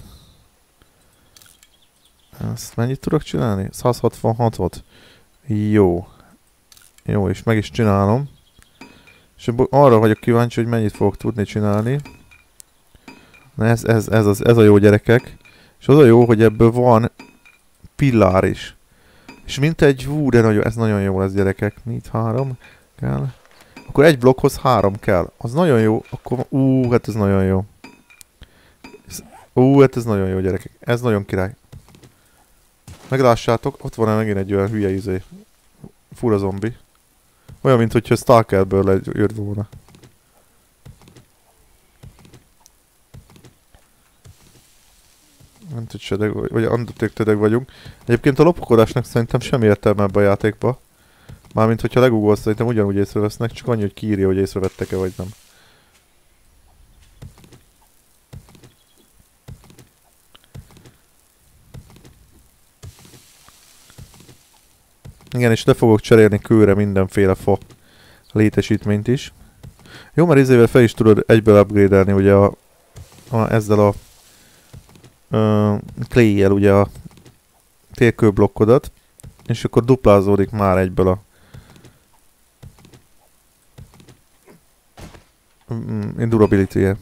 Ezt mennyit tudok csinálni? száz hatvanhatot. Jó. Jó, és meg is csinálom. És arra vagyok kíváncsi, hogy mennyit fogok tudni csinálni. Na ez, ez, ez, az, ez a jó, gyerekek. És az a jó, hogy ebből van pillár is. És mint egy, hú, de nagyon, ez nagyon jó lesz, gyerekek. Mit három kell. Akkor egy blokkhoz három kell. Az nagyon jó. Akkor, ú, hát ez nagyon jó. Ú, hát ez nagyon jó, gyerekek. Ez nagyon király. Meglássátok, ott van megint egy olyan hülye izé. Fura zombi. Olyan, mint hogyha Stalkerből jött volna. Nem tudod, sedeg, vagy Undertale-tedeg vagyunk. Egyébként a lopakodásnak szerintem semmi értelme ebbe a játékba. Mármint, hogyha legugolsz, szerintem ugyanúgy észrevesznek, csak annyi, hogy kiírja, hogy észrevettek-e, vagy nem. Igen, és le fogok cserélni kőre mindenféle fa létesítményt is. Jó, mert izével fel is tudod egyből upgrade-elni ugye a, a, ezzel a uh, clay-jel ugye a térkőblokkodat, és akkor duplázódik már egyből a um, durability-je.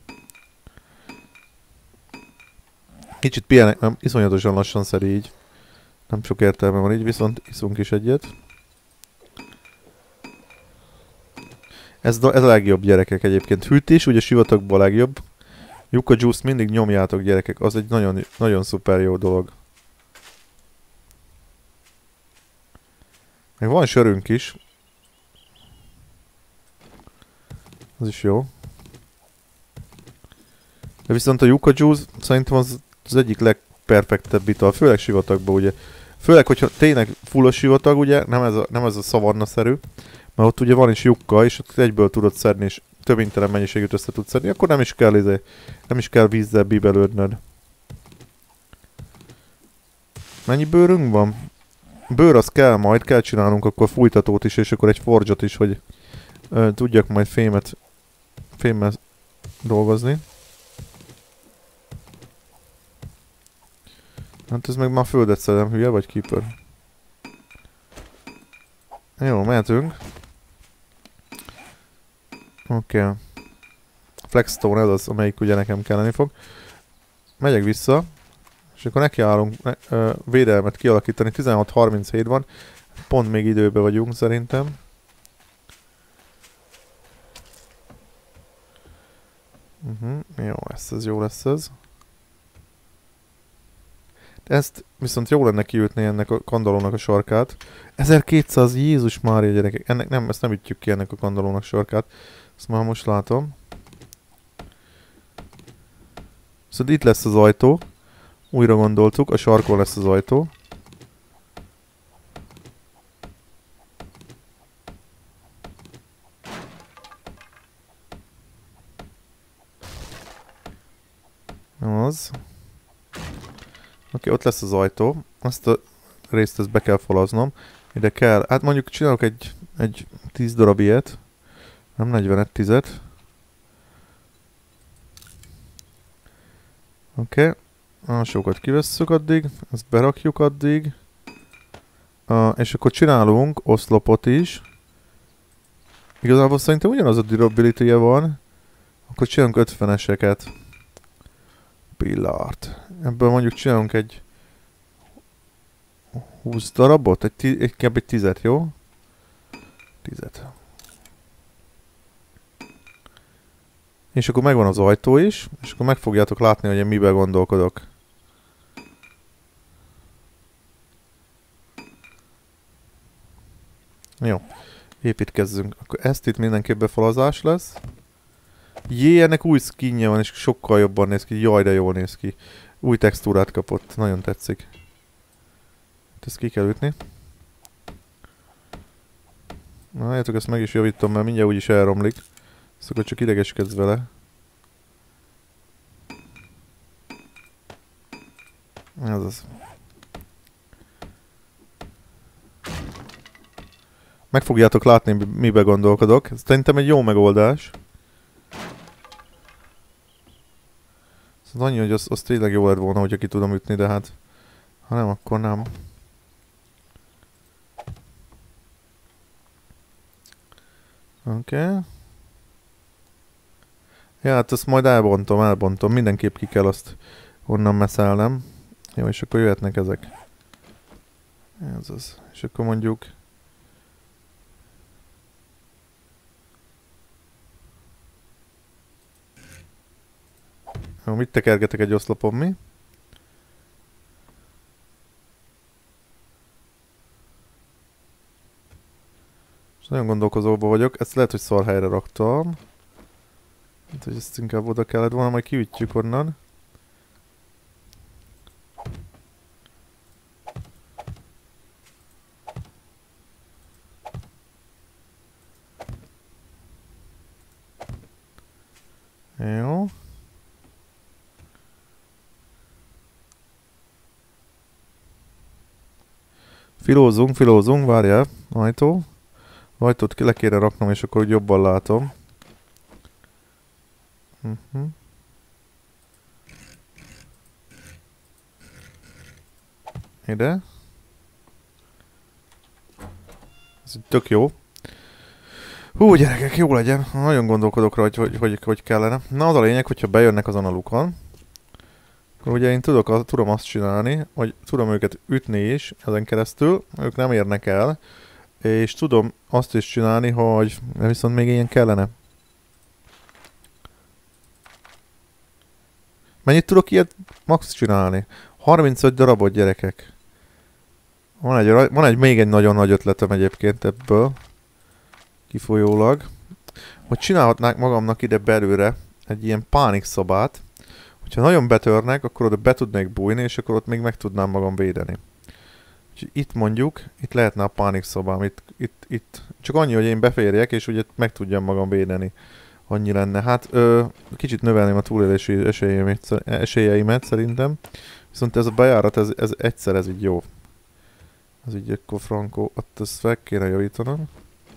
Kicsit pihenek, nem, iszonyatosan lassan szeri így. Nem sok értelme van így, viszont iszunk is egyet. Ez, ez a legjobb, gyerekek, egyébként. Hűtés, ugye sivatagban a legjobb. Jukka Juice mindig nyomjátok, gyerekek, az egy nagyon, nagyon szuper jó dolog. Meg van sörünk is. Az is jó. De viszont a Jukka Juice szerintem az, az egyik legperfektebb ital, főleg sivatagban, ugye. Főleg, hogyha tényleg full a sivatag, ugye, nem ez a, nem ez a szavanna-szerű, mert ott ugye van is lyukka, és ott egyből tudod szedni, és többintelen mennyiségűt össze tudsz szedni, akkor nem is kell, izé, nem is kell vízzel bíbelődnöd. Mennyi bőrünk van? Bőr az kell majd, kell csinálnunk akkor fújtatót is, és akkor egy forge-ot is, hogy ö, tudjak majd fémet, fémmel dolgozni. Hát ez meg már földet szedem, hülye vagy keeper? Jó, mehetünk. Oké. Okay. Flexstone ez az, amelyik ugye nekem kelleni fog. Megyek vissza. És akkor nekiállunk ne, ö, védelmet kialakítani. tizenhat harminchét van. Pont még időben vagyunk szerintem. Uh-huh. Jó, ez, ez jó lesz ez. Ezt viszont jó lenne kiütni ennek a kandalónak a sarkát. ezerkétszáz, Jézus Mária, gyerekek. Ennek nem, ezt nem ütjük ki ennek a kandalónak sarkát. Ezt már most látom. Szóval itt lesz az ajtó. Újra gondoltuk, a sarkon lesz az ajtó. Az. Oké, okay, ott lesz az ajtó. Azt a részt ezt be kell falaznom. Ide kell, hát mondjuk csinálok egy, egy tíz darab ilyet. Nem negyvenet, tízet. Oké. Okay. Sokat kivesszük addig, ezt berakjuk addig. Uh, és akkor csinálunk oszlopot is. Igazából szerintem ugyanaz a durability-je van. Akkor csinálunk ötveneseket. Pillart. Ebből mondjuk csinálunk egy húsz darabot? Egy, egy, egy, egy tízet, jó? tízet. És akkor megvan az ajtó is, és akkor meg fogjátok látni, hogy én miben gondolkodok. Jó. Építkezzünk. Akkor ezt itt mindenképp befalazás lesz. Jé, ennek új skinje van, és sokkal jobban néz ki. Jaj, de jól néz ki. Új textúrát kapott. Nagyon tetszik. Ezt ki kell ütni. Na, látjátok, ezt meg is javítom, mert mindjárt úgyis elromlik. Ezt akkor csak idegeskedsz vele. Ez az. Meg fogjátok látni, mibe gondolkodok. Ez szerintem egy jó megoldás. Ez annyi, hogy az, az tényleg jó lett volna, hogyha ki tudom ütni, de hát... Ha nem, akkor nem. Oké. Okay. Ja, hát azt majd elbontom, elbontom. Mindenképp ki kell azt onnan meszelnem. Jó, és akkor jöhetnek ezek. Ez az. És akkor mondjuk... Jó, mit tekergetek egy oszlopon, mi? És nagyon gondolkozóban vagyok. Ezt lehet, hogy szar helyre raktam. Hát, hogy ezt inkább oda kellett volna, majd kiütjük onnan. Jó. Filózunk, filózunk, várjál, ajtó. Ajtót ki le kéne raknom, és akkor úgy jobban látom. Uh-huh. Ide. Ez tök jó. Hú, gyerekek, jó legyen. Nagyon gondolkodok rá, hogy hogy, hogy hogy kellene. Na, az a lényeg, hogyha bejönnek az analukon, akkor ugye én tudok, tudom azt csinálni, hogy tudom őket ütni is ezen keresztül, ők nem érnek el, és tudom azt is csinálni, hogy viszont még ilyen kellene. Mennyit tudok ilyet max csinálni? harmincöt darabot, gyerekek. Van egy, van egy még egy nagyon nagy ötletem egyébként ebből. Kifolyólag. Hogy csinálhatnák magamnak ide belőle egy ilyen pánikszobát. Hogyha nagyon betörnek, akkor oda be tudnék bújni, és akkor ott még meg tudnám magam védeni. Úgyhogy itt mondjuk, itt lehetne a pánikszobám, itt, itt, itt. Csak annyi, hogy én beférjek, és ugye meg tudjam magam védeni. Annyi lenne. Hát ö, kicsit növelném a túlélési esélyeimet, esélyeimet szerintem. Viszont ez a bejárat, ez, ez egyszer ez így jó. Ez így akkor frankó, ott ezt fel kéne javítanom.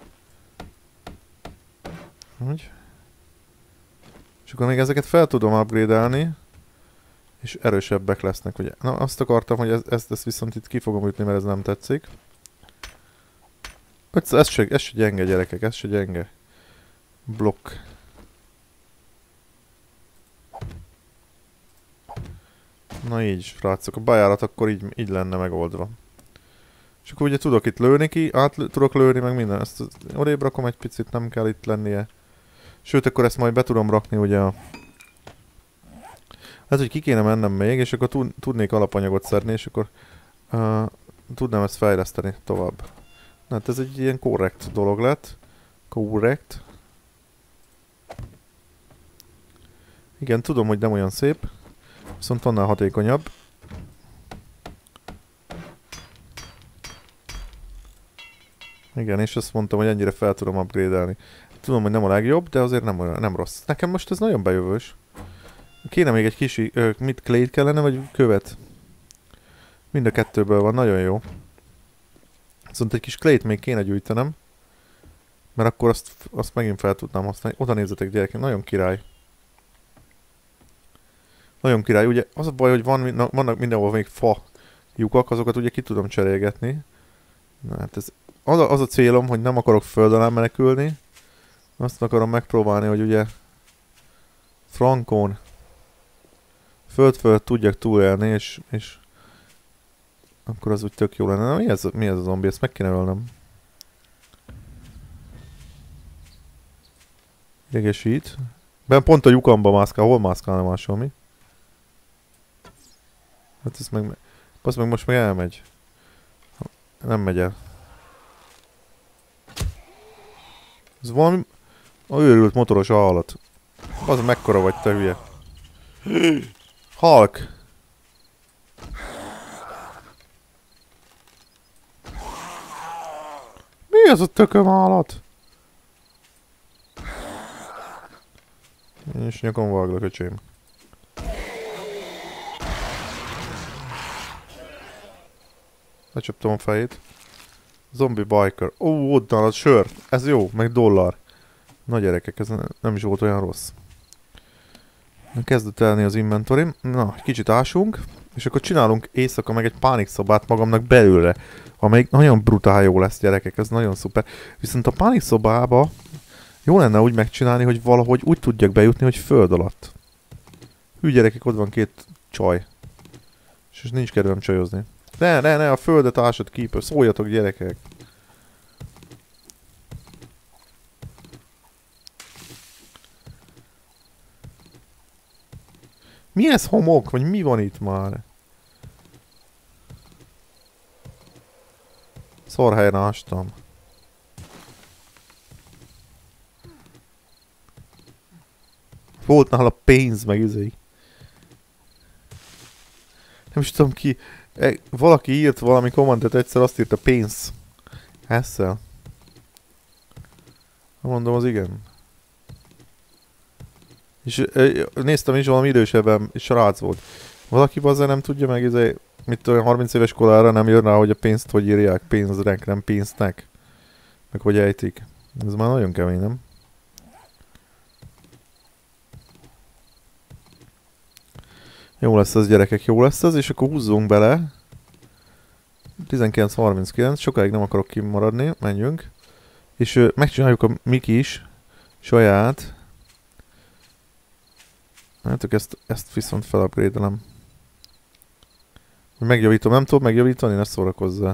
Úgy. És akkor még ezeket fel tudom upgrade-elni. És erősebbek lesznek, ugye. Na, azt akartam, hogy ez, ezt, ezt viszont itt ki fogom ütni, mert ez nem tetszik. Ez se, ez se gyenge, gyerekek, ez se gyenge. Blokk. Na így, srácok, a bejárat akkor így, így lenne megoldva. És akkor ugye tudok itt lőni ki, át tudok lőni, meg minden. Ezt odébb rakom egy picit, nem kell itt lennie. Sőt, akkor ezt majd be tudom rakni ugye a... Hát, hogy ki kéne mennem még, és akkor tudnék alapanyagot szedni, és akkor uh, tudnám ezt fejleszteni tovább. Na, hát ez egy ilyen korrekt dolog lett. Korrekt. Igen, tudom, hogy nem olyan szép, viszont annál hatékonyabb. Igen, és azt mondtam, hogy ennyire fel tudom upgrade-elni. Tudom, hogy nem a legjobb, de azért nem, olyan, nem rossz. Nekem most ez nagyon bejövős. Kéne még egy kis, ö, mit, clay kellene, vagy követ? Mind a kettőből van, nagyon jó. Viszont egy kis klét még kéne gyűjtenem. Mert akkor azt, azt megint fel tudnám használni. Oda nézzetek gyerekek, nagyon király. Nagyon király. Ugye az a baj, hogy van, vannak mindenhol még fa lyukak, azokat ugye ki tudom cserélgetni. Na, hát ez, az, a, az a célom, hogy nem akarok föld alá menekülni. Azt akarom megpróbálni, hogy ugye frankón föld föld tudjak túlélni, és, és akkor az úgy tök jó lenne. Na, mi ez, mi ez a zombi? Ezt meg kéne ölnöm. Idegesít. Ben pont a lyukamba mászkál. Hol mászkálna máshol, mi? Hát ez meg... Basz meg most meg elmegy. Nem megy el. Ez valami... A őrült motoros állat. Az mekkora vagy, te hülye. Hulk! Mi az a tököm állat? Én is nyakon váglak, öcsém. Lecsaptam a fejét. Zombie biker. Ó, ott van az sör. Ez jó, meg dollár. Na gyerekek, ez nem is volt olyan rossz. Kezdett elni az inventory. Na, kicsit ásunk. És akkor csinálunk éjszaka meg egy pánikszobát magamnak belőle. Amelyik nagyon brutál jó lesz, gyerekek. Ez nagyon szuper. Viszont a pánikszobába jó lenne úgy megcsinálni, hogy valahogy úgy tudjak bejutni, hogy föld alatt. Hű gyerekek, ott van két csaj. És nincs kedvem csajozni. Ne, ne, ne, a földet ásod ki, szóljatok gyerekek. Mi ez, homok? Vagy mi van itt már? Szarhelyen ástam. Volt nála pénz, meg izé. Nem is tudom ki. Valaki írt valami kommentet, egyszer azt írta pénz. Ezzel. Mondom, az igen. És néztem is, valami idősebben srác volt. Valaki bazzá nem tudja meg, izé, mit olyan harminc éves korára nem jön rá, hogy a pénzt hogy írják, pénznek, nem pénznek. Meg hogy ejtik. Ez már nagyon kemény, nem? Jó lesz ez, gyerekek, jó lesz ez, és akkor húzzunk bele. tizenkilenc harminckilenc, sokáig nem akarok kimaradni, menjünk. És ö, megcsináljuk a Miki is saját. Hát ezt, ezt viszont felupgrade-elem. Megjavítom, nem tudom megjavítani, ne szórakozzál.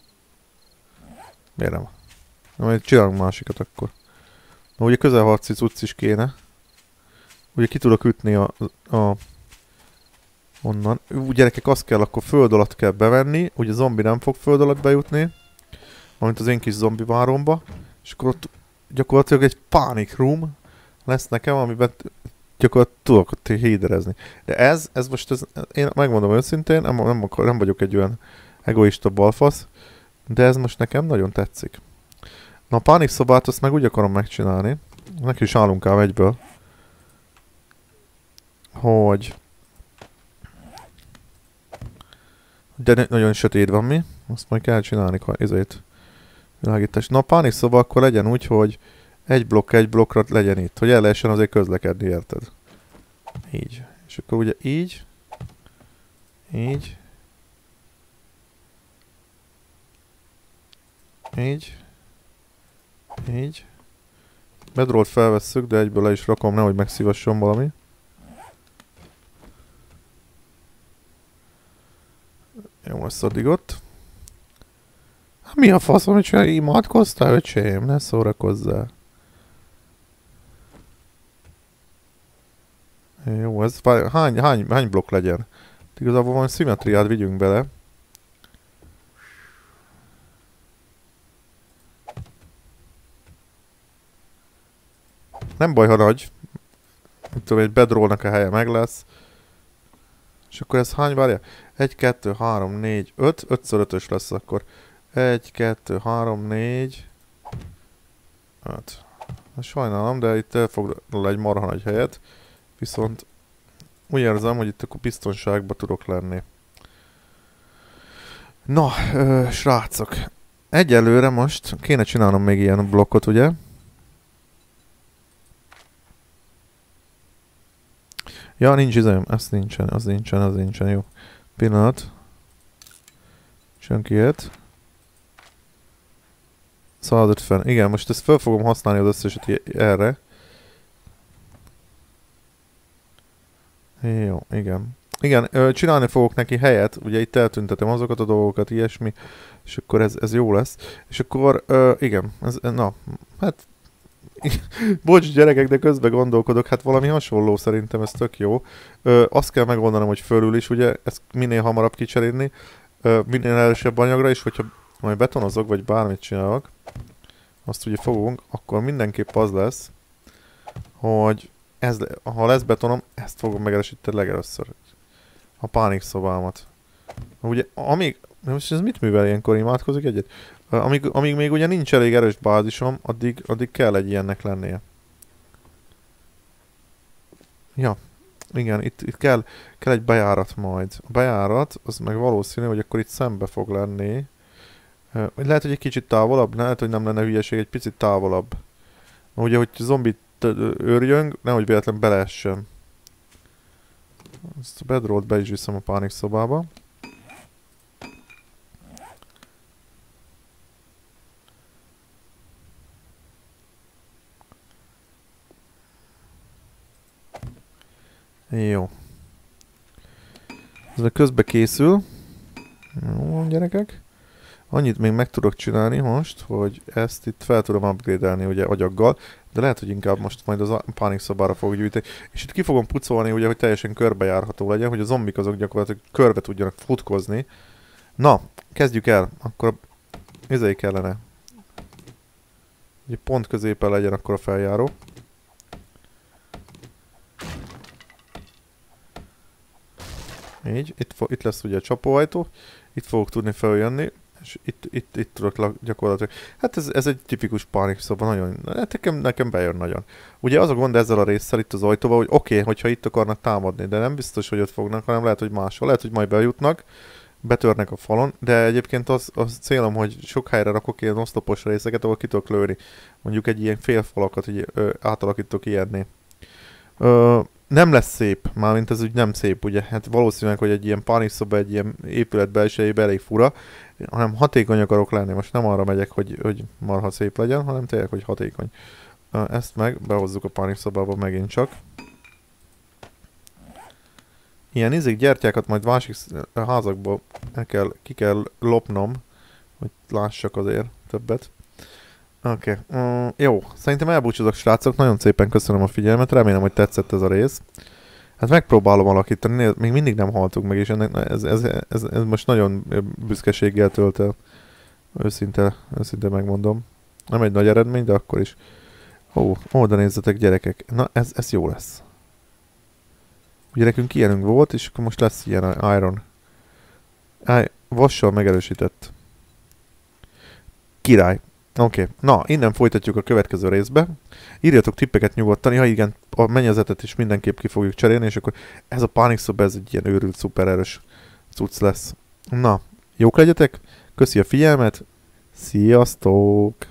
Miért nem? Na, majd csinálunk másikat akkor. Na ugye közelharci cucc is kéne. Ugye ki tudok ütni a... a onnan. Úgy gyerekek, azt kell, akkor föld alatt kell bevenni. Ugye a zombi nem fog föld alatt bejutni. Mint az én kis zombi váromba. És akkor ott gyakorlatilag egy panic room lesz nekem, amiben gyakorlatilag tudok ott héderezni. De ez, ez most, ez, én megmondom őszintén, nem, nem, akar, nem vagyok egy olyan egoista balfasz, de ez most nekem nagyon tetszik. Na a pánik szobát azt meg úgy akarom megcsinálni, neki is állunk ám egyből, hogy de nagyon sötét van mi, azt majd kell csinálni ezért világítás. Na a pánik szoba akkor legyen úgy, hogy egy blokk egy blokkra legyen itt, hogy el lehessen azért közlekedni, érted? Így. És akkor ugye így. Így. Így. Így. Bedrollt felvesszük, de egyből le is rakom, nehogy megszívasson valami. Jó lesz addig ott. Mi a faszom, hogy csinálj, imádkoztál, öcsém? Ne szórakozzál. Jó, ez hány, hány, hány blokk legyen? Igazából valami szimmetriát vigyünk bele. Nem baj, ha nagy. Nem tudom, egy bedrollnak a helye meg lesz. És akkor ez hány várja? egy, kettő, három, négy, öt. ötször ötös lesz akkor. egy, kettő, három, négy, öt. Sajnálom, de itt elfoglal egy marha nagy helyet. Viszont úgy érzem, hogy itt akkor biztonságban tudok lenni. Na, ö, srácok. Egyelőre most kéne csinálnom még ilyen blokkot, ugye? Ja, nincs izém, ez nincsen, az nincsen, az nincsen, jó. Pillanat. Csinálunk ilyet. százötven. Igen, most ezt fel fogom használni az összeset erre. Jó, igen. Igen, ö, csinálni fogok neki helyet, ugye itt eltüntetem azokat a dolgokat, ilyesmi, és akkor ez, ez jó lesz. És akkor, ö, igen, ez, na, hát, bocs gyerekek, de közben gondolkodok, hát valami hasonló szerintem, ez tök jó. Ö, azt kell megmondanom, hogy fölül is, ugye, ezt minél hamarabb kicserélni, ö, minél erősebb anyagra, és hogyha majd betonozok, vagy bármit csinálok, azt ugye fogunk, akkor mindenképp az lesz, hogy ez, ha lesz betonom, ezt fogom megerősíteni legelőször. A pánik szobámat. Ugye, amíg... Most ez mit művel ilyenkor? Imádkozik egyet? Amíg, amíg még ugye nincs elég erős bázisom, addig, addig kell egy ilyennek lennie. Ja. Igen, itt, itt kell, kell egy bejárat majd. A bejárat, az meg valószínű, hogy akkor itt szembe fog lenni. Lehet, hogy egy kicsit távolabb, lehet, hogy nem lenne hülyeség, egy picit távolabb. Ugye, hogy zombit őrjönk, nehogy véletlen beleessen. Ezt a bedrollt be is viszem a pánik szobába. Jó. Ez a közbe készül. Jó, gyerekek. Annyit még meg tudok csinálni most, hogy ezt itt fel tudom upgrade-elni ugye agyaggal, de lehet, hogy inkább most majd az pánik szobára fogok gyűjteni. És itt ki fogom pucolni ugye, hogy teljesen körbejárható legyen, hogy a zombik azok gyakorlatilag körbe tudjanak futkozni. Na, kezdjük el. Akkor izé kellene. Ugye pont középen legyen akkor a feljáró. Így, itt, itt lesz ugye a csapóajtó, itt fogok tudni feljönni, és itt, itt, itt tudok gyakorlatilag... Hát ez, ez egy tipikus pánik szoba, nagyon... Hát nekem, nekem bejön nagyon. Ugye az a gond ezzel a résszel itt az ajtóval, hogy oké, okay, hogyha itt akarnak támadni, de nem biztos, hogy ott fognak, hanem lehet, hogy máshol. Lehet, hogy majd bejutnak, betörnek a falon, de egyébként az, az célom, hogy sok helyre rakok ilyen oszlopos részeket, ahol ki tudok lőni. Mondjuk egy ilyen félfalakat így, ö, átalakítok ilyenné. Ö, Nem lesz szép, mármint ez úgy nem szép, ugye, hát valószínűleg, hogy egy ilyen pánikszoba, egy ilyen épület belsejében elég fura, hanem hatékony akarok lenni, most nem arra megyek, hogy, hogy marha szép legyen, hanem tényleg, hogy hatékony. Ezt meg behozzuk a pánikszobába megint csak. Ilyen izék gyertyákat majd másik házakból el kell, ki kell lopnom, hogy lássak azért többet. Oké, okay. mm, jó, szerintem elbúcsúzok srácok, nagyon szépen köszönöm a figyelmet, remélem, hogy tetszett ez a rész. Hát megpróbálom alakítani, még mindig nem haltunk meg, és ennek, ez, ez, ez, ez most nagyon büszkeséggel tölt el. Őszinte, őszinte megmondom. Nem egy nagy eredmény, de akkor is. Ó, oda nézzetek gyerekek, na ez, ez jó lesz. Ugye nekünk ilyenünk volt, és akkor most lesz ilyen iron. Vassal megerősített. Király. Oké, okay. Na, innen folytatjuk a következő részbe. Írjatok tippeket nyugodtan, ha igen, a mennyezetet is mindenképp ki fogjuk cserélni, és akkor ez a pánikszoba, ez egy ilyen őrült, szupererős cucc lesz. Na, jók legyetek, köszi a figyelmet, sziasztok!